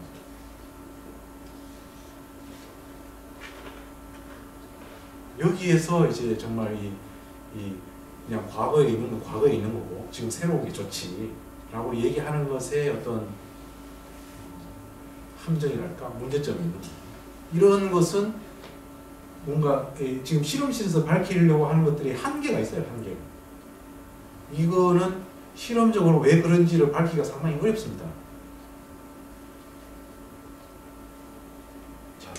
여기에서 이제 정말 이, 이 그냥 과거에 있는 건 과거에 있는 거고 지금 새로운 게 좋지 라고 얘기하는 것에 어떤 함정이랄까 문제점이 있는 거예요. 이런 것은 뭔가 지금 실험실에서 밝히려고 하는 것들이 한계가 있어요. 한계가. 이거는 실험적으로 왜 그런지를 밝히기가 상당히 어렵습니다. 자,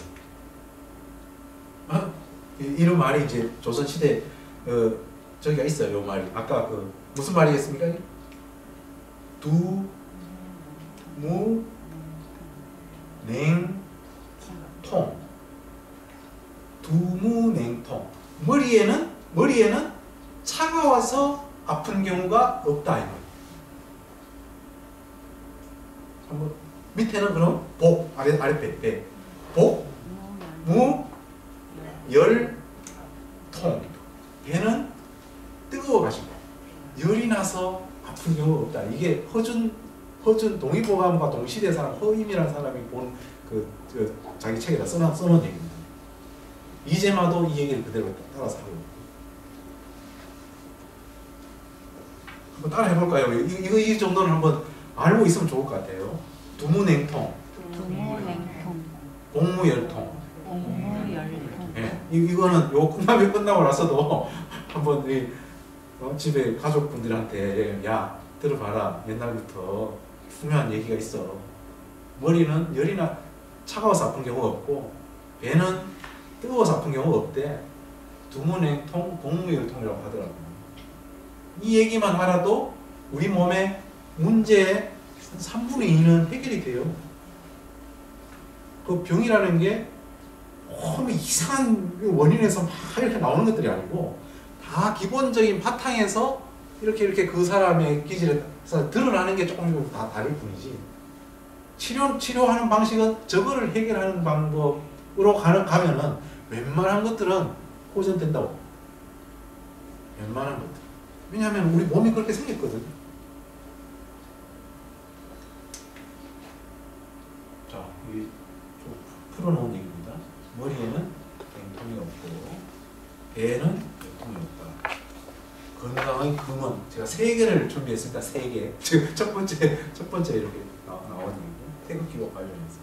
아, 이런 말이 이제 조선시대 어, 저기가 있어요. 이 말이 아까 그 무슨 말이겠습니까? 두, 무, 냉, 통. 두무냉통. 머리에는 머리에는 차가워서 아픈 경우가 없다 이 말이에요. 한번 밑에는 그럼 복 아래 아랫배 배 복, 무, 열, 통. 얘는 뜨거워가지고 열이 나서 아픈 경우가 없다. 이게 허준 허준 동의보감과 동시대 사람 허임이라는 사람이 본 그, 그 자기 책에다 써놓은, 써놓은 얘기입니다. 이재마도 이 얘기를 그대로 따라서 하고 한번 따라 해볼까요? 이, 이거 이 정도는 한번 알고 있으면 좋을 것 같아요. 두무냉통, 두무냉통, 공무열통. 공무열통. 예, 이, 이거는 요 끝나면 끝나고 나서도 한번 이, 어, 집에 가족분들한테 야 들어봐라, 옛날부터 중요한 얘기가 있어. 머리는 열이나 차가워서 아픈 경우가 없고 배는 뜨거워서 아픈 경우가 없대. 두무냉통, 공무열통이라고 하더라고요. 이 얘기만 알아도 우리 몸의 문제의 삼분의 이는 해결이 돼요. 그 병이라는 게 너무 이상한 원인에서 막 이렇게 나오는 것들이 아니고 다 기본적인 바탕에서 이렇게 이렇게 그 사람의 기질에서 드러나는 게 조금 다 다를 뿐이지. 치료, 치료하는 방식은 저거를 해결하는 방법으로 가는, 가면은 웬만한 것들은 호전된다고. 웬만한 것들. 왜냐하면 우리 몸이 그렇게 생겼거든. 자, 이게 좀 풀어놓은 얘기입니다. 머리에는 냉통이 없고 배에는 냉통이 없다. 건강의 금은 제가 세 개를 준비했습니다. 세 개. 지금 첫 번째 첫 번째 이렇게 나, 나온 얘기고 태극기와 관련해서.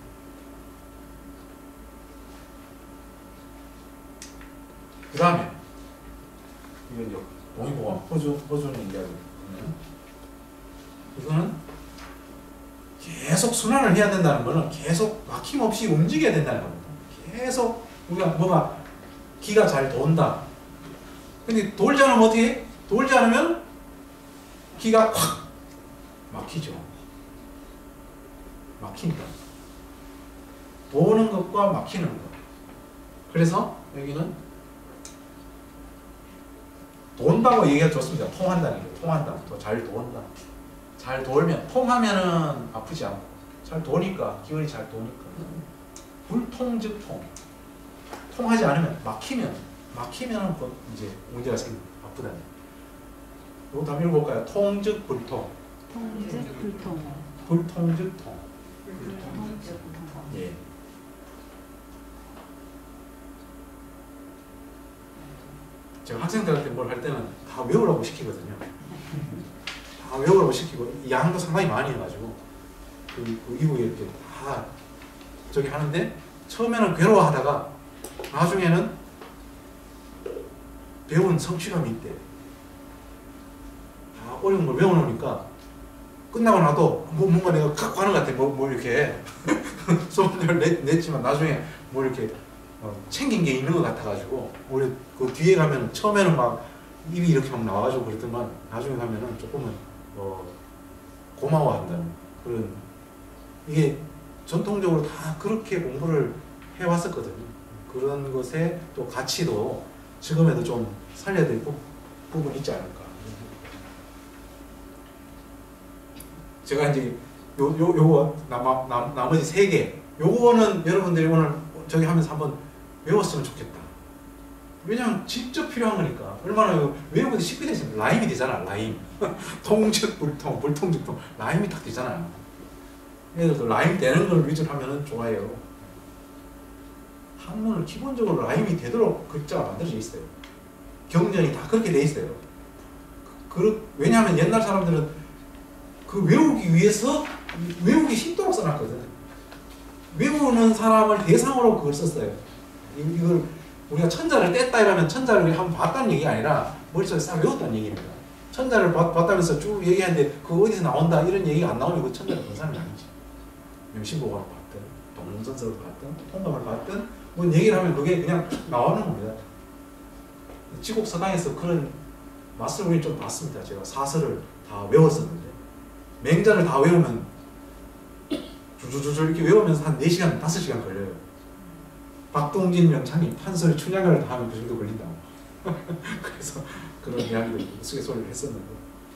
그 다음에 이건 이제 동의보감 호주 호주는 이야기거든요. 이거는 계속 순환을 해야 된다는 거는 계속 막힘없이 움직여야 된다는 겁니다. 계속 우리가 뭐가 기가 잘 돈다. 근데 돌지 않으면 어떻게 해? 돌지 않으면 기가 확 막히죠. 막힌다. 도는 것과 막히는 것. 그래서 여기는 돈다고 얘기가 좋습니다. 통한다는 게. 통한다. 더 잘 도는다. 잘 돌면, 통하면은 아프지 않고, 잘 도니까, 기운이 잘 도니까. 불통 즉 통. 통하지 않으면, 막히면, 막히면은 곧 이제 문제가 생깁니다. 아프다는. 이거 답 읽어볼까요? 통 즉 불통. 통즉 불통. 불통 즉 통. 불통 즉 통. 예. 제가 학생들한테 뭘 할 때는 다 외우라고 시키거든요. 다 외우라고 시키고 양도 상당히 많이 해가지고 그, 그 이후에 이렇게 다 저기 하는데 처음에는 괴로워하다가 나중에는 배운 성취감이 있대. 다 어려운 걸 외워놓으니까 끝나고 나도 뭐 뭔가 내가 갖고 가는 것 같아. 뭐, 뭐 이렇게 소문을 냈, 냈지만 나중에 뭐 이렇게 어, 챙긴 게 있는 것 같아가지고 우리 그 뒤에 가면 처음에는 막 입이 이렇게 막 나와가지고 그랬더만 나중에 가면은 조금은 어, 고마워한다는 그런 이게 전통적으로 다 그렇게 공부를 해왔었거든요. 그런 것에 또 가치도 지금에도 좀 살려야 될 부, 부분이 있지 않을까. 제가 이제 요, 요, 요거 나, 나, 나머지 세 개 요거는 여러분들이 오늘 저기 하면서 한번 외웠으면 좋겠다. 왜냐면 직접 필요한 거니까. 얼마나 외우기도 쉽게 되잖아요. 라임이 되잖아. 라임. 통즉 불통, 불통즉 통. 라임이 딱 되잖아요. 얘들도 라임 되는 걸 위주로 하면 좋아요. 한문을 기본적으로 라임이 되도록 글자가 만들어져 있어요. 경전이 다 그렇게 돼 있어요. 그, 왜냐하면 옛날 사람들은 그 외우기 위해서 외우기 쉽도록 써놨거든. 외우는 사람을 대상으로 그걸 썼어요. 이걸 우리가 천자를 뗐다 이러면 천자를 한번 봤다는 얘기가 아니라 머릿속에 싹 외웠다는 얘기입니다. 천자를 봤, 봤다면서 쭉 얘기하는데 그 어디서 나온다 이런 얘기가 안 나오면 그 천자를 본 사람이 아니지. 명심보감을 봤든 동문선서를 봤든 통감을 봤든 뭐 얘기를 하면 그게 그냥 나오는 겁니다. 지곡서당에서 그런 맛을 우리 좀 봤습니다. 제가 사설을 다 외웠었는데 맹자를 다 외우면 줄줄줄 이렇게 외우면서 한 네 시간, 다섯 시간 걸려요. 박동진 명창이 판서를 춘향을 다 하면 그 정도 걸린다고. 그래서 그런 이야기를 우스갯소리를 했었는데.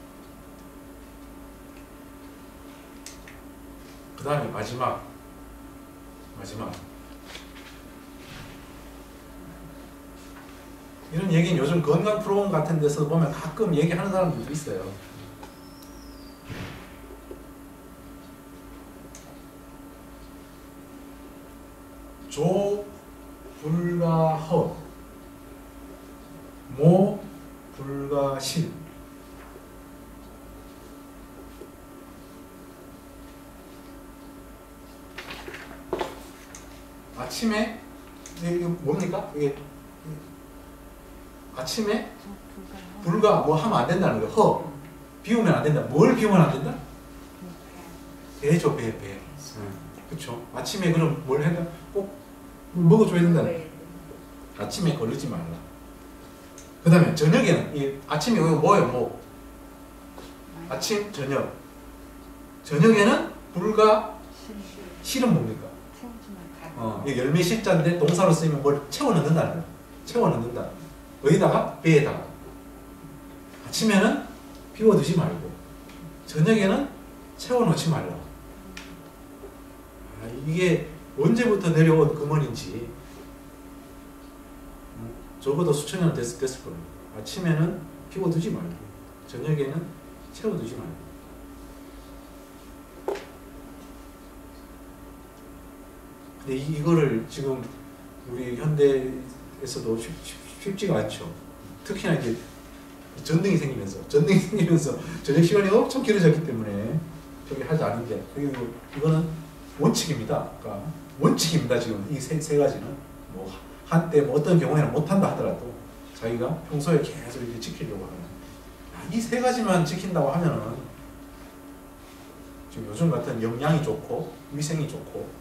그 다음에 마지막. 마지막. 이런 얘기는 요즘 건강 프로그램 같은 데서 보면 가끔 얘기하는 사람들도 있어요. 조 불가 허, 모 불가 실. 아침에 이게 뭡니까? 이게 아침에 불가 뭐 하면 안 된다는 거. 허 비우면 안 된다. 뭘 비우면 안 된다? 배죠, 배, 배. 그렇죠. 아침에 그럼 뭘 해야 꼭 먹어줘야 된다는 거. 아침에 거르지 말라. 그 다음에 저녁에는 이 아침에 이거 뭐예요? 뭐 아침, 저녁. 저녁에는 불가 실은 뭡니까? 어, 이게 열매 실자인데 동사로 쓰이면 뭘 채워 넣는다는 거야. 채워 넣는다. 어디다가? 배에다가. 아침에는 비워두지 말고 저녁에는 채워 넣지 말라. 아, 이게 언제부터 내려온 금원인지 적어도 수천 년 됐, 됐을 겁니다. 아침에는 비워두지 말고 저녁에는 채워두지 말고. 근데 이, 이거를 지금 우리 현대에서도 쉽, 쉽, 쉽지가 않죠. 특히나 이제 전등이 생기면서 전등이 생기면서 저녁 시간이 엄청 길어졌기 때문에 저기 하지 않는데, 그리고 이거는 원칙입니다. 그러니까 원칙입니다. 지금 이 세 세 가지는 뭐 한때 뭐 어떤 경우에는 못한다 하더라도 자기가 평소에 계속 이제 지키려고 하는 이 세 가지만 지킨다고 하면은 지금 요즘 같은 영양이 좋고 위생이 좋고,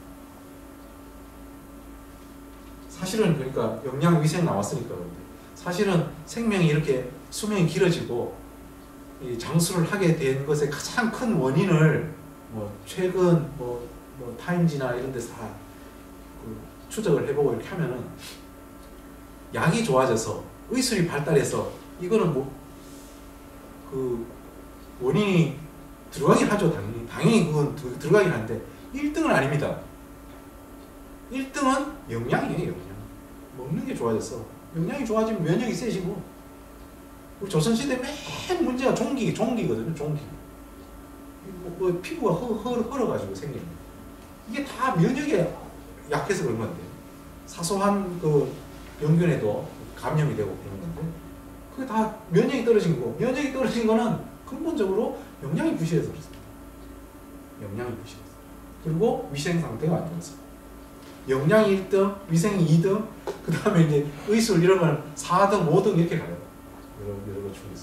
사실은 그러니까 영양 위생 나왔으니까 사실은 생명이 이렇게 수명이 길어지고 이 장수를 하게 된 것의 가장 큰 원인을 뭐 최근 뭐, 뭐 타임지나 이런 데서 다 그 추적을 해보고 이렇게 하면은 약이 좋아져서 의술이 발달해서 이거는 뭐 그 원인이 들어가긴 하죠. 당연히 당연히 그건 들어가긴 한데 일 등은 아닙니다. 일 등은 영양이에요. 영양. 먹는 게 좋아져서 영양이 좋아지면 면역이 세지고, 우리 조선시대 맨 문제가 종기, 종기거든요. 종기. 뭐, 뭐 피부가 허, 허, 헐어가지고 생기는 이게 다 면역에 약해서 그런 건데, 사소한 그 병균에도 감염이 되고 그런 건데, 그게 다 면역이 떨어진 거고, 면역이 떨어진 거는 근본적으로 영양이 부실해서 그렇습니다. 영양이 부실해서. 그리고 위생 상태가 안 좋아서. 영양이 일 등, 위생이 이 등, 그 다음에 이제 의술 이런 건 사 등, 오 등 이렇게 가요. 여러, 여러 거 중에서.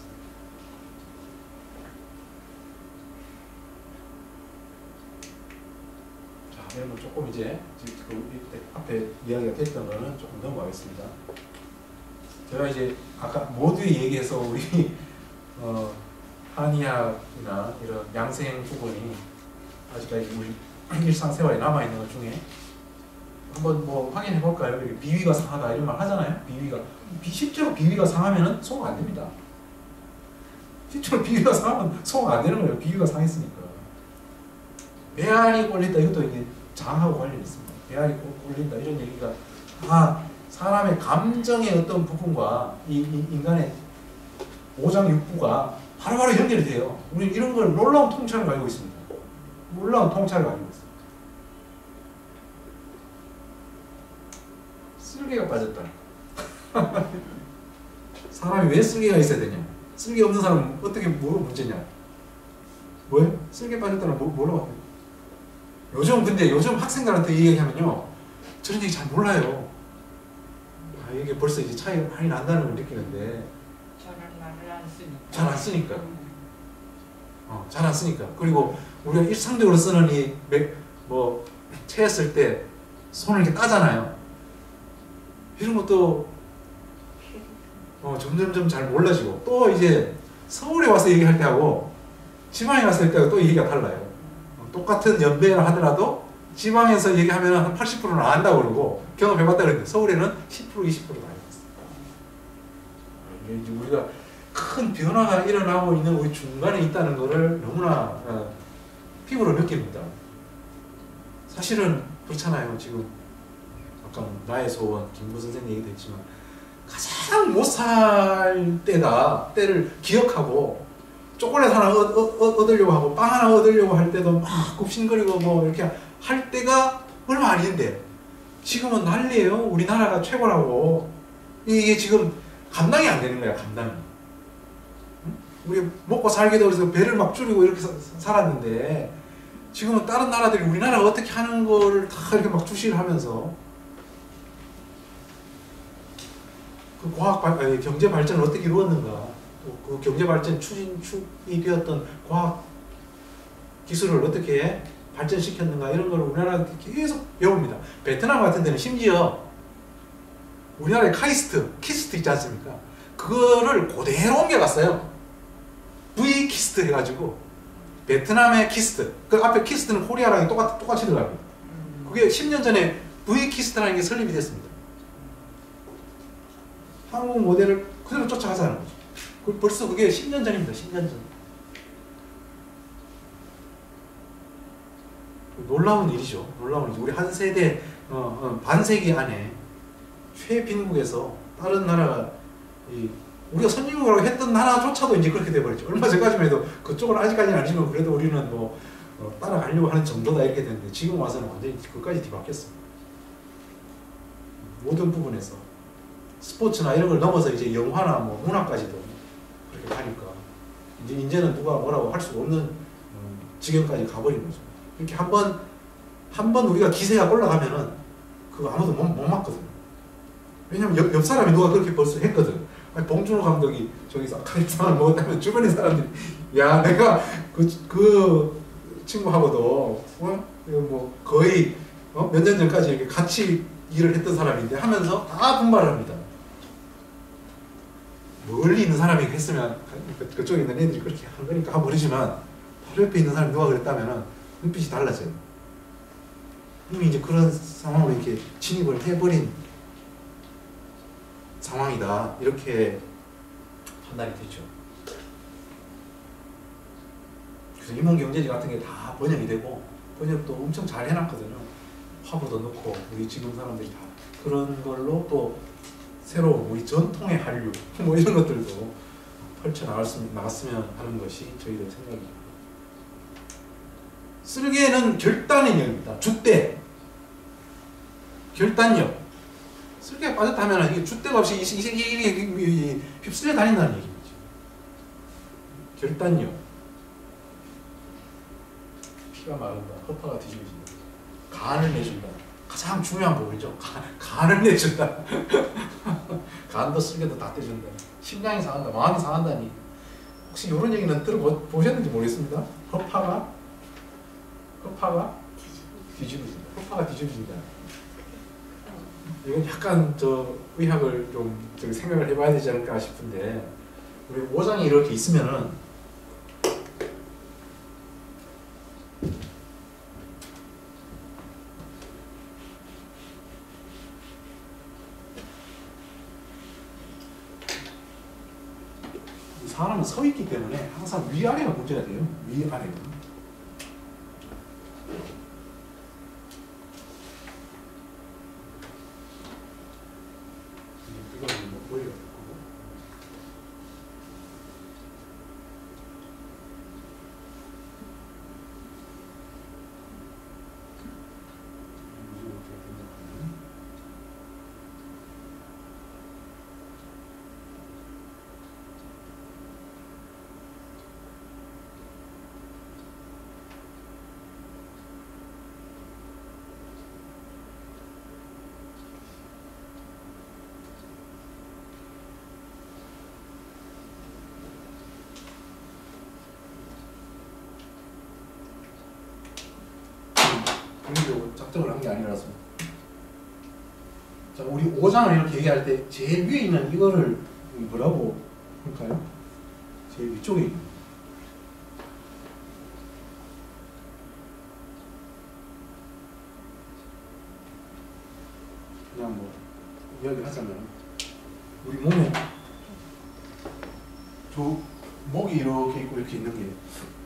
자, 그러면 조금 이제 그 앞에 이야기가 됐던 거는 조금 넘어가겠습니다. 제가 이제 아까 모두의 얘기해서 우리 어, 한의학이나 이런 양생 부분이 아직까지 우리 일상생활에 남아있는 것 중에 한번 뭐 확인해 볼까요? 비위가 상하다 이런 말 하잖아요. 비위가 비, 실제로 비위가 상하면은 소화가 안 됩니다. 실제로 비위가 상하면 소화가 안 되는 거예요. 비위가 상했으니까. 배알이 꼴린다, 이것도 이게 장하고 관련이 있습니다. 배알이 꼴린다 이런 얘기가 다 사람의 감정의 어떤 부분과 이, 이 인간의 오장 육부가 바로바로 연결이 돼요. 우리 이런 걸 놀라운 통찰을 가지고 있습니다. 놀라운 통찰을 가지고 있습니다. 쓸개가 빠졌다. 사람이 왜 쓸개가 있어야 되냐? 쓸개 없는 사람은 어떻게 뭐가 문제냐? 뭐예요? 쓸개 빠졌다는 뭐, 뭐라고? 요즘 근데 요즘 학생들한테 이 얘기하면요, 저런 얘기 잘 몰라요. 아, 이게 벌써 이제 차이가 많이 난다는 걸 느끼는데, 저런 말을 안 쓰니까. 잘 안 쓰니까. 어, 잘 안 쓰니까. 그리고 우리가 일상적으로 쓰는 이 뭐 체했을 때 손을 이렇게 따잖아요. 이런 것도 어, 점점점 잘 몰라지고, 또 이제 서울에 와서 얘기할 때하고 지방에 갔을 때하고 또 얘기가 달라요. 어, 똑같은 연배를 하더라도 지방에서 얘기하면 한 팔십 퍼센트는 안 한다고 그러고, 경험해봤다 그랬는데 서울에는 십 퍼센트, 이십 퍼센트가 알고 있어요. 우리가 큰 변화가 일어나고 있는 우리 중간에 있다는 것을 너무나 어, 피부로 느낍니다. 사실은 그렇잖아요. 지금 아까 나의 소원, 김구 선생님 얘기도 했지만, 가장 못 살 때가, 때를 기억하고 초콜릿 하나 얻, 얻, 얻으려고 하고 빵 하나 얻으려고 할 때도 막 굽신거리고 뭐 이렇게 할 때가 얼마 아닌데, 지금은 난리예요. 우리나라가 최고라고. 이게 지금 감당이 안 되는 거야. 감당이. 우리 먹고 살기도 그래서 배를 막 줄이고 이렇게 사, 살았는데 지금은 다른 나라들이 우리나라가 어떻게 하는 거를 다 이렇게 막 주시를 하면서 그 과학 발, 아니, 경제 발전을 어떻게 이루었는가, 또 그 경제 발전 추진 축이 되었던 과학 기술을 어떻게 발전시켰는가 이런 걸 우리나라가 계속 배웁니다. 베트남 같은 데는 심지어 우리나라의 카이스트, 키스트 있지 않습니까? 그거를 그대로 옮겨갔어요. V 키스트 해가지고 베트남의 키스트, 그 앞에 키스트는 코리아랑 똑같, 똑같이 들어갑니다. 그게 십 년 전에 V 키스트라는 게 설립이 됐습니다. 한국 모델을 그대로 쫓아가자는 거죠. 그 벌써 그게 십 년 전입니다. 십 년 전. 놀라운 일이죠. 놀라운 일이죠. 우리 한 세대, 어, 어, 반세기 안에 최빈국에서 다른 나라가 이 우리가 선진국이라고 했던 나라조차도 이제 그렇게 돼버렸죠. 얼마 전까지만 해도 그쪽은 아직까지는 아니지만 그래도 우리는 뭐 어, 따라가려고 하는 정도다 이렇게 됐는데 지금 와서는 완전히 그까지 뒤바뀌었습니다. 모든 부분에서 스포츠나 이런 걸 넘어서 이제 영화나 뭐 문화까지도 그렇게 가니까 이제 이제는 누가 뭐라고 할 수 없는 음, 지경까지 가버린 거죠. 이렇게 한번 한 번 우리가 기세가 올라가면은 그거 아무도 못, 못 막거든요. 왜냐면 옆, 옆 사람이 누가 그렇게 벌써 했거든. 아니, 봉준호 감독이 저기서 아카데미상을 먹었다면 주변의 사람들이 야 내가 그, 그 친구하고도 어? 뭐 거의 어? 몇 년 전까지 이렇게 같이 일을 했던 사람인데 하면서 다 분발을 합니다. 멀리 있는 사람이 했으면 그, 그쪽에 있는 애들이 그렇게 한 거니까 모르지만 바로 옆에 있는 사람이 누가 그랬다면 눈빛이 달라져요. 이미 이제 그런 상황으로 이렇게 진입을 해버린 상황이다. 이렇게 판단이 되죠. 그래서 인문경제지 같은 게 다 번역이 되고 번역도 엄청 잘 해놨거든요. 화보도 넣고 우리 지금 사람들이 다 그런 걸로 또 새로운 우리 전통의 한류 뭐 이런 것들도 펼쳐나갔으면 나갔으면 하는 것이 저희들 생각입니다. 쓸개는 결단의 영입니다. 줏대 결단력. 쓸개가 빠졌다면 이게 줏대가 없이 이게 휩쓸려 다닌다는 얘기죠. 결단력. 피가 마른다. 허파가 뒤집어진다. 간을 내준다. 가장 중요한 부분이죠. 간, 간을 내준다. 간도 쓸개도 다 떼준다. 심장이 상한다. 마음이 상한다니. 혹시 이런 얘기는 들어보셨는지 모르겠습니다. 허파가 허파가 뒤집어진다. 허파가 뒤집어진다. 이건 약간 저 의학을 좀 저기 생각을 해봐야 되지 않을까 싶은데 우리 오장이 이렇게 있으면은 사람은 서 있기 때문에 항상 위아래가 문제가 돼요. 위아래가. 그리고 작정을 한 게 아니라서. 자, 우리 오장을 이렇게 얘기할 때 제일 위에 있는 이거를 뭐라고 할까요? 제일 위쪽에 있는. 그냥 뭐 이야기하자면 우리 몸에 저 목이 이렇게 있고 이렇게 있는 게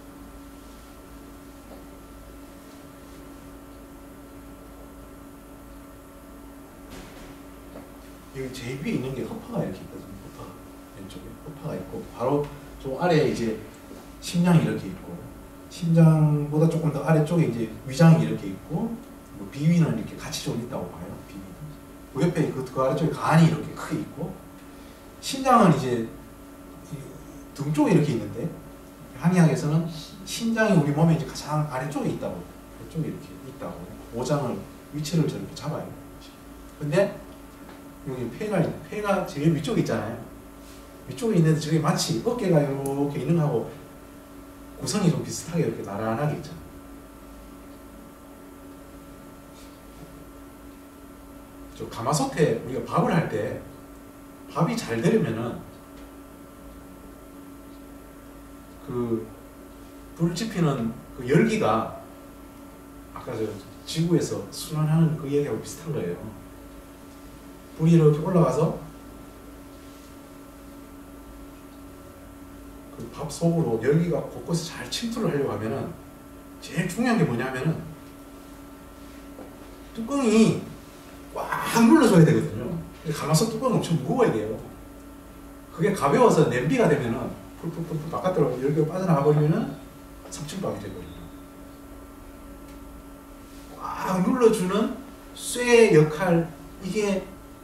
여기 제일 위에 있는 게 허파가 이렇게 있거든요. 허파 왼쪽에 허파가 있고 바로 저 아래에 이제 심장이 이렇게 있고 심장보다 조금 더 아래쪽에 이제 위장이 이렇게 있고 뭐 비위는 이렇게 같이 좀 있다고 봐요. 비위. 그 옆에 그, 그 아래쪽에 간이 이렇게 크게 있고, 신장은 이제 등 쪽에 이렇게 있는데, 한의학에서는 신장이 우리 몸에 이제 가장 아래쪽에 있다고, 아래쪽에 이렇게 있다고 오장을 위치를 저렇게 잡아요. 근데 여기 폐가 폐가 제일 위쪽에 있잖아요. 위쪽에 있는데 저게 마치 어깨가 이렇게 있는 거하고 구성이 좀 비슷하게 이렇게 나란하게 있잖아요. 저 가마솥에 우리가 밥을 할 때 밥이 잘 되려면은 그 불 지피는 그 열기가 아까 저 지구에서 순환하는 그 얘기하고 비슷한 거예요. 불이 이렇게 올라가서 그 밥 속으로 열기가 곳곳에 잘 침투를 하려고 하면은 제일 중요한 게 뭐냐면은 뚜껑이 꽉 눌러줘야 되거든요. 가마솥 뚜껑은 엄청 무거워야 돼요. 그게 가벼워서 냄비가 되면은 풀풀풀풀 바깥으로 열기가 빠져나가 버리면은 삼층밥이 되거든요. 꽉 눌러주는 쇠의 역할, 이게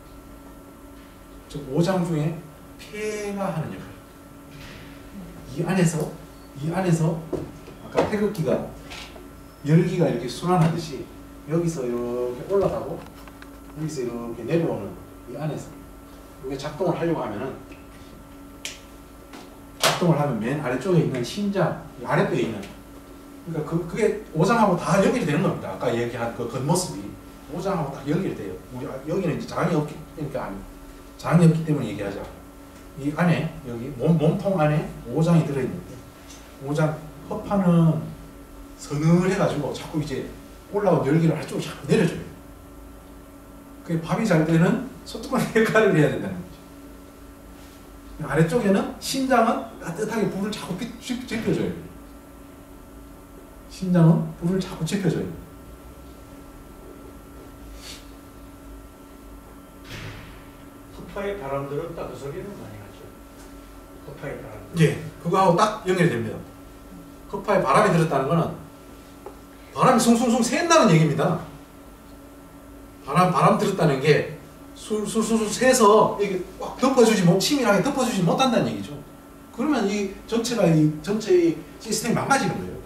저 오장 중에 폐가 하는 역할. 이 안에서 이 안에서 아까 태극기가 열기가 이렇게 순환하듯이 여기서 이렇게 올라가고 여기서 이렇게 내려오는 이 안에서 이게 작동을 하려고 하면은 작동을 하면 맨 아래쪽에 있는 신장, 아랫배에 있는, 그러니까 그, 그게 오장하고 다 연결이 되는 겁니다. 아까 얘기한 그 겉모습이 오장하고 다 연결이 돼요. 우리 여기는 이제 장이 없기, 그러니까 아니, 장이 없기 때문에 얘기하자. 이 안에 여기 몸, 몸통 안에 오장이 들어있는데 오장 허파는 서늘해가지고 자꾸 이제 올라온 열기를 아래쪽으로 자꾸 내려줘요. 그게 밥이 잘 때는 소뚜껑의 역할을 해야 된다는 거죠. 아래쪽에는 신장은 따뜻하게 불을 자꾸 지펴줘요. 신장은 불을 자꾸 지펴줘요. 허파의 바람들은 따뜻하게는 많이 하죠. 허파의 바람. 예, 그거하고 딱 연결이 됩니다. 허파에 바람이 들었다는 거는 바람이 숭숭숭 샌다는 얘기입니다. 바람, 바람 들었다는 게 술술술 새서 이게 꽉 덮어주지 못, 치밀하게 덮어주지 못한다는 얘기죠. 그러면 이 전체가 이 전체의 시스템이 망가지는 거예요.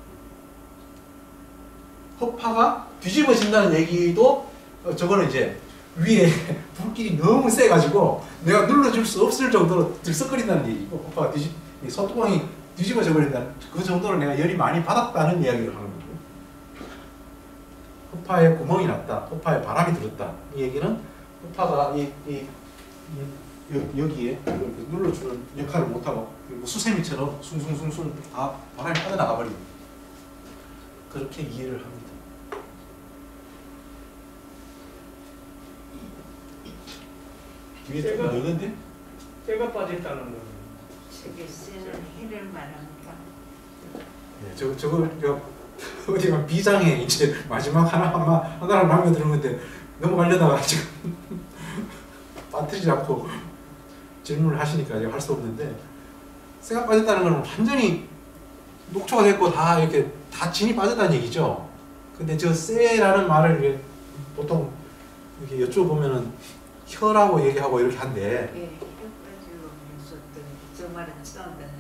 허파가 뒤집어진다는 얘기도 어, 저거는 이제 위에 불길이 너무 세가지고 내가 눌러줄 수 없을 정도로 들썩거린다는 얘기고, 허파가 뒤집, 소뚜껑이 뒤집어져 버린다는 그 정도로 내가 열이 많이 받았다는 이야기를 하는 거고, 허파에 구멍이 났다, 허파에 바람이 들었다, 이 얘기는 허파가 이, 이, 이 여, 여기에 이렇게 눌러주는 역할을 못하고 수세미처럼 숭숭숭숭 다 바람이 빠져나가 버리고, 그렇게 이해를 합니다. 뒤에 좀 쇠가- 넓은데? 쇠가 빠졌다는 건 저게 쓰는 해를 말합니다. 네, 저거 저거 저 어디가 비장에 이제 마지막 하나 하나 하나를 남겨두는 건데 넘어가려다가 지금 빠뜨리지 않고 질문을 하시니까 할 수 없는데, 쇠가 빠졌다는 건 완전히 녹초가 됐고 다 이렇게 다 진이 빠졌다는 얘기죠. 근데 저 쇠라는 말을 이렇게 보통 이렇게 여쭤보면은 혀라고 얘기하고 이렇게 한데, 예, 혀가지고 무섭던 저 말은 처음 듣는.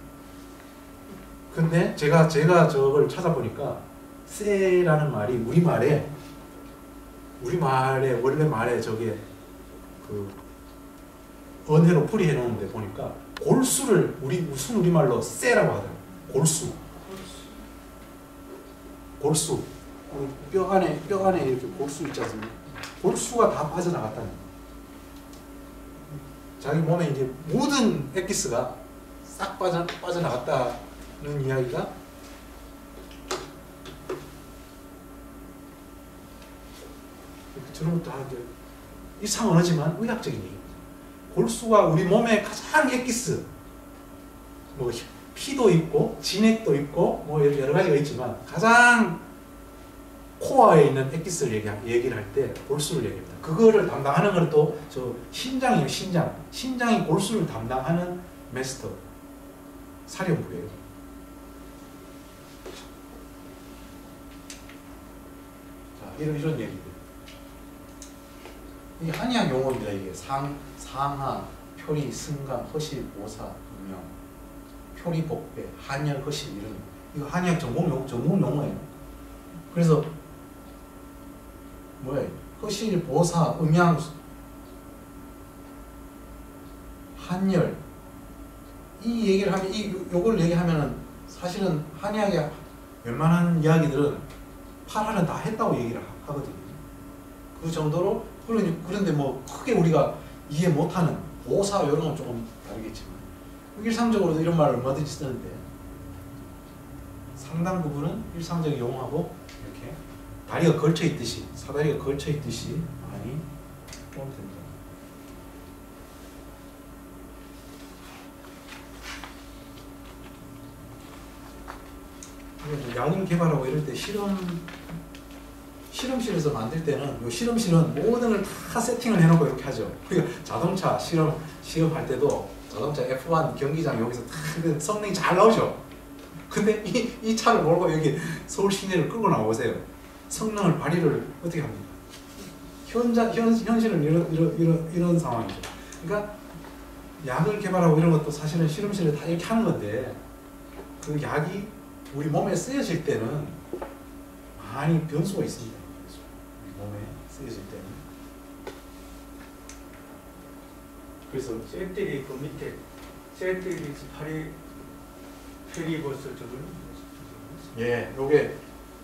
근데 제가 제가 저걸 찾아보니까 쇠라는 말이 우리 말에 우리 말에 원래 말에 저게 그 언해로 풀이해 놓은데 보니까 골수를 우리 무슨 우리 말로 쇠라고 하더라고요. 골수. 골수. 우리 뼈 안에 뼈 안에 이렇게 골수 있지 않습니까? 골수가 다 빠져나갔다는 거예요. 자기 몸에 이제 모든 엑기스가 싹 빠져 빠져나갔다는 이야기가 저런 것도 하는데 이상 언어지만 의학적인 얘기입니다. 골수가 우리 몸의 가장 엑기스, 뭐 피도 있고 진액도 있고 뭐 여러 가지가 있지만 가장 코어에 있는 엑기스를 얘기, 얘기를 할 때 골수를 얘기합니다. 그거를 담당하는 건 또 저 신장이에요. 신장. 신장이 골수를 담당하는 마스터 사령부예요. 자, 이런 이런 얘기들. 이게 한의학 용어입니다. 이게 상 상하, 표리, 승강, 허실, 모사, 음영, 표리, 복배, 한열, 허실 이런 이거 한의학 전문 용 전문 용어예요. 그래서 뭐야? 허실, 보사, 음양, 한열 이 얘기를 하면 이 요걸 얘기하면은 사실은 한의학의 웬만한 이야기들은 팔 할은 다 했다고 얘기를 하거든요. 그 정도로 그러니 그런데 뭐 크게 우리가 이해 못하는 보사 이런 건 조금 다르겠지만 일상적으로도 이런 말을 얼마든지 쓰는데 상당 부분은 일상적인 용어하고 이렇게 다리가 걸쳐 있듯이 사다리가 걸쳐 있듯이 많이 보면 됩니다. 약을 개발하고 이럴 때 실험 실험실에서 만들 때는 요 실험실은 모든 걸 다 세팅을 해놓고 이렇게 하죠. 우리가 자동차 실험 실험할 때도 자동차 에프 원 경기장 여기서 다 성능이 잘 나오죠. 근데 이, 이 차를 몰고 여기 서울 시내를 끌고 나오세요. 성능을 발휘를 어떻게 합니까? 현자 현 현실은 이런 이런 이런 이런 상황이죠. 그러니까 약을 개발하고 이런 것도 사실은 실험실에 다 이렇게 하는 건데 그 약이 우리 몸에 쓰여질 때는 많이 변수가 있습니다. 우리 몸에 쓰여질 때는. 그래서 셀들이 그 밑에 셀들이 파리 페리버스 저거는 예, 요게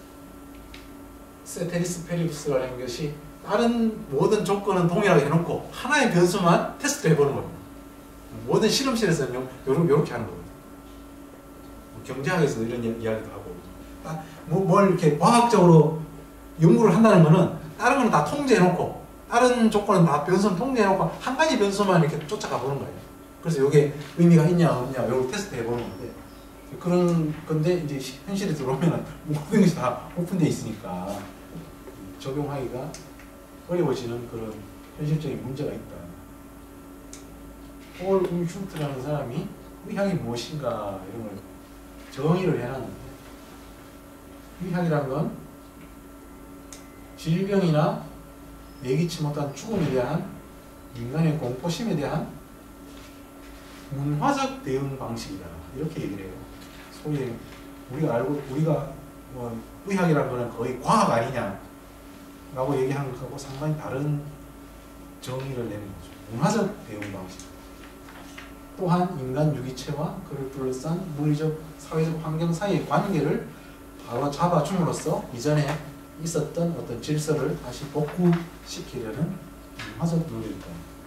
세테리스 페리부스라는 것이 다른 모든 조건은 동일하게 해놓고 하나의 변수만 테스트 해보는 겁니다. 모든 실험실에서는 요렇게, 요렇게 하는 겁니다. 경제학에서도 이런 이야기도 하고 뭐, 뭘 이렇게 과학적으로 연구를 한다는 거는 다른 거는 다 통제해놓고 다른 조건은 다 변수는 통제해놓고 한 가지 변수만 이렇게 쫓아가 보는 거예요. 그래서 이게 의미가 있냐 없냐 이걸 테스트 해보는 건데 그런 건데 이제 현실에 들어오면 모든 것이 다 오픈되어 있으니까 적용하기가 어려워지는 그런 현실적인 문제가 있다. 폴 울슈트라는 사람이 의학이 무엇인가 이런 걸 정의를 해놨는데 의학이란 건 질병이나 예기치 못한 죽음에 대한 인간의 공포심에 대한 문화적 대응 방식이다 이렇게 얘기를 해요. 소위 우리가 알고 우리가 뭐 의학이라는 거는 거의 과학 아니냐라고 얘기하는 것하고 상당히 다른 정의를 내는 거죠. 문화적 대응 방식. 또한 인간 유기체와 그를 둘러싼 물리적, 사회적 환경 사이의 관계를 바로 잡아줌으로써 이전에 있었던 어떤 질서를 다시 복구시키려는 문화적 노력이다.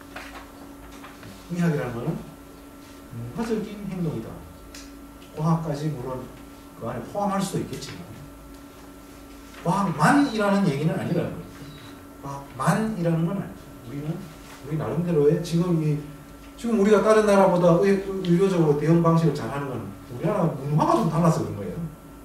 의학이라는 것은 문화적인 행동이다. 과학까지 물론 그 안에 포함할 수도 있겠지만 과학만이라는 얘기는 아니라는 거예요. 과학만이라는 건 아니죠. 우리는 우리 나름대로의 지금 이 지금 우리가 다른 나라보다 의, 의료적으로 대응 방식을 잘하는 건 우리나라 문화가 좀 달라서 그런 거예요.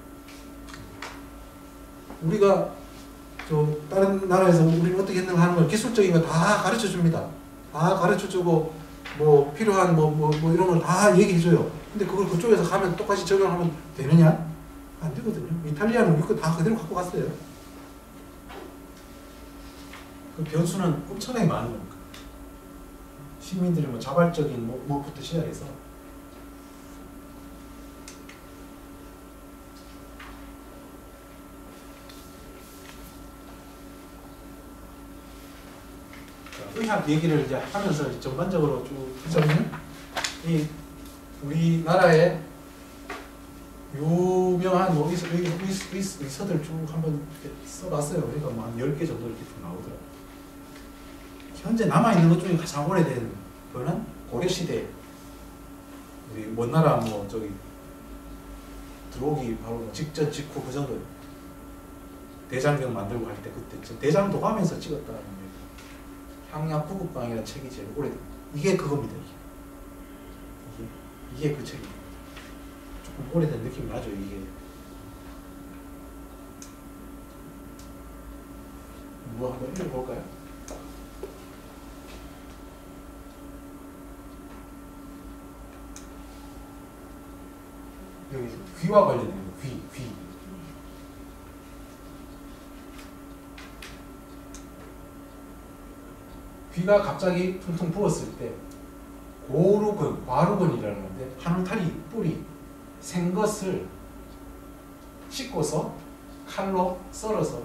우리가 저 다른 나라에서 우리는 어떻게 했는가 하는 걸 기술적인 거 다 가르쳐 줍니다. 다 가르쳐 주고 뭐 필요한 뭐 뭐 뭐 이런 걸 다 얘기해 줘요. 근데 그걸 그쪽에서 가면 똑같이 적용하면 되느냐? 안 되거든요. 이탈리아는 우리 거 다 그대로 갖고 갔어요. 그 변수는 엄청나게 많은 겁니다. 시민들이 뭐 자발적인 뭐, 뭐부터 시작해서 의학 얘기를 이제 하면서 전반적으로 쭉 하자면 이 우리나라의 유명한 뭐 의서, 의, 의, 의서들 쭉 한번 써봤어요. 그러니까 뭐 한 열 개 정도 이렇게 쭉 나오더라고요. 현재 남아있는 것 중에 가장 오래된 거는 고려시대 우리 먼 나라 뭐 저기 들어오기 바로 직전 직후 그 정도 대장경 만들고 할 때 그때 대장도감에서 찍었다는 얘기. 향약 구급방이라는 책이 제일 오래된 이게 그겁니다. 이게 이게, 이게 그 책입니다. 조금 오래된 느낌이 나죠. 이게 뭐 한번 읽어볼까요? 여기 귀와 관련된 거, 귀, 귀. 비가 갑자기 퉁퉁 부었을 때 고루근, 과루근이라는 건데 한 울타리 뿌리 생 것을 씻고서 칼로 썰어서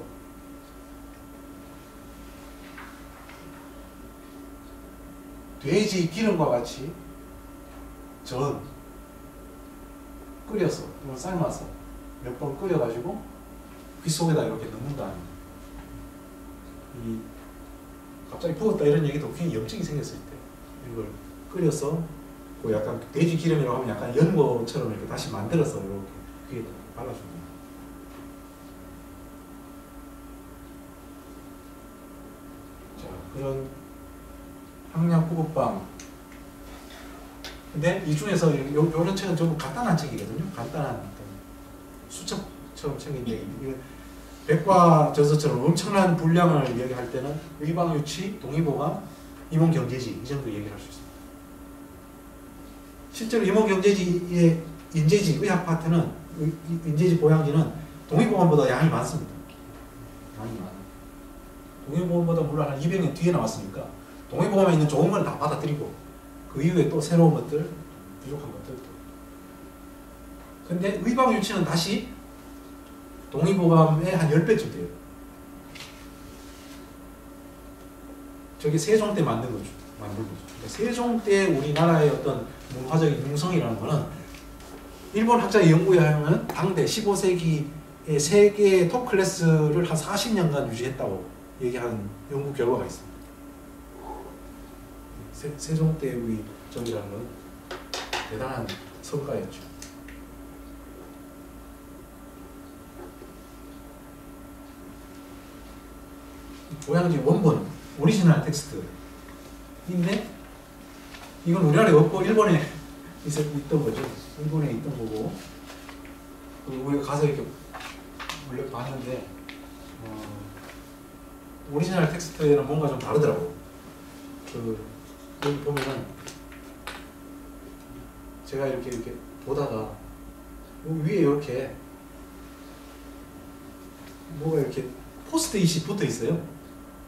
돼지 기름과 같이 전 끓여서 또는 삶아서 몇 번 끓여가지고 귀 속에다 이렇게 넣는다. 이 갑자기 부었다 이런 얘기도 괜히 염증이 생겼을 때 이걸 끓여서 그 약간 돼지 기름이라고 하면 약간 연고처럼 이렇게 다시 만들어서 이렇게 귀에다 발라줍니다. 자, 그런 항량구급방. 근데 이 중에서 요, 요런 책은 전부 간단한 책이거든요. 간단한 수첩처럼 책인데 이게 백과 저서처럼 엄청난 분량을 얘기할 때는 의방유치, 동의보감, 임원경제지 이 정도 얘기를 할 수 있습니다. 실제로 임원경제지의 인재지 의학 파트는 인재지 보양지는 동의보감보다 양이 많습니다. 양이 많아요. 동의보감보다 물론 한 이백 년 뒤에 나왔으니까 동의보감에 있는 좋은 건 다 받아들이고 그 이후에 또 새로운 것들, 부족한 것들도. 근데 의방유치는 다시 동의보감의 한 십 배쯤 돼요. 저게 세종 때 만든 거죠. 만든 거죠. 그러니까 세종 때 우리나라의 어떤 문화적인 융성이라는 거는 일본 학자의 연구에 하면 당대 십오 세기의 세계 톱 클래스를 한 사십 년간 유지했다고 얘기한 연구 결과가 있습니다. 세, 세종 때의 정이라는 건 대단한 성과였죠. 보양지 원본, 오리지널 텍스트인데 이건 우리나라에 없고 일본에 있던 거죠. 일본에 있던 거고 우리가 가서 이렇게 원래 봤는데 어, 오리지널 텍스트에는 뭔가 좀 다르더라고. 그 여기 보면은 제가 이렇게 이렇게 보다가 위에 이렇게 뭐가 이렇게 포스트잇이 붙어 있어요.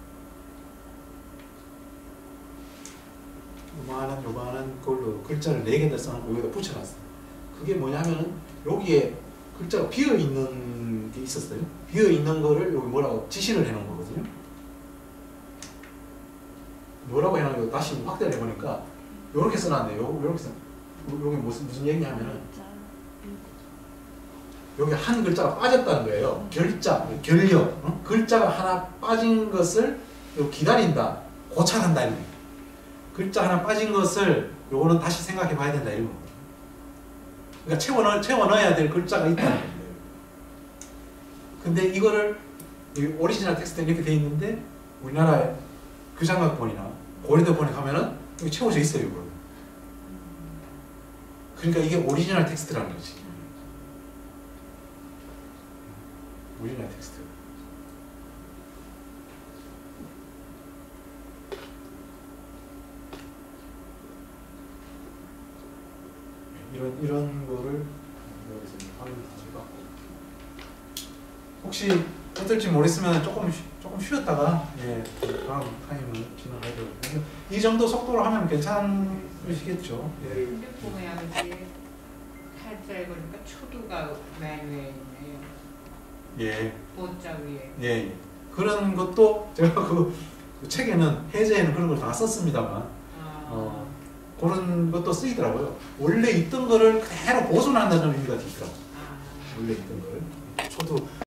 요만한 요만한 걸로 글자를 네 개나 써놓고 여기다 붙여놨어요. 그게 뭐냐면은 여기에 글자가 비어 있는 게 있었어요. 비어 있는 거를 여기 뭐라고 지시를 해놓은 거거든요. 뭐라고 해놓은 거 다시 확대를 해보니까 요렇게 써놨네요. 요렇게 써. 여기 무슨 무슨 얘기냐면은 여기 한 글자가 빠졌다는 거예요. 결자, 결력, 어? 글자가 하나 빠진 것을 기다린다, 고찰한다 이런 거예요. 글자 하나 빠진 것을 요거는 다시 생각해 봐야 된다 이런 거예요. 그러니까 채워 넣, 채워 넣어야 될 글자가 있다는 거예요. 근데 이거를 오리지널 텍스트에 이렇게 돼 있는데 우리나라의 교장학본이나 고려대본에 가면은 여기 채워져 있어요. 이거. 그러니까 이게 오리지널 텍스트라는 거지. 오리지널 텍스트. 이런 이런 거를 여기서 확인해봤고 혹시 어떨지 모르겠으면 조금 쉬, 조금 쉬었다가 예 다음 타임을 진행하도록 해서 이 정도 속도로 하면 괜찮으시겠죠? 예. 근데 보면 이제 한자에 보니까 초두가 맨 위에 있네요. 예. 보자 위에. 예, 예. 그런 것도 제가 그, 그 책에는 해제에는 그런 걸 다 썼습니다만 아. 어, 그런 것도 쓰이더라고요. 원래 있던 거를 그대로 보존한다는 의미가 있더라고요. 아. 원래 있던 걸 초두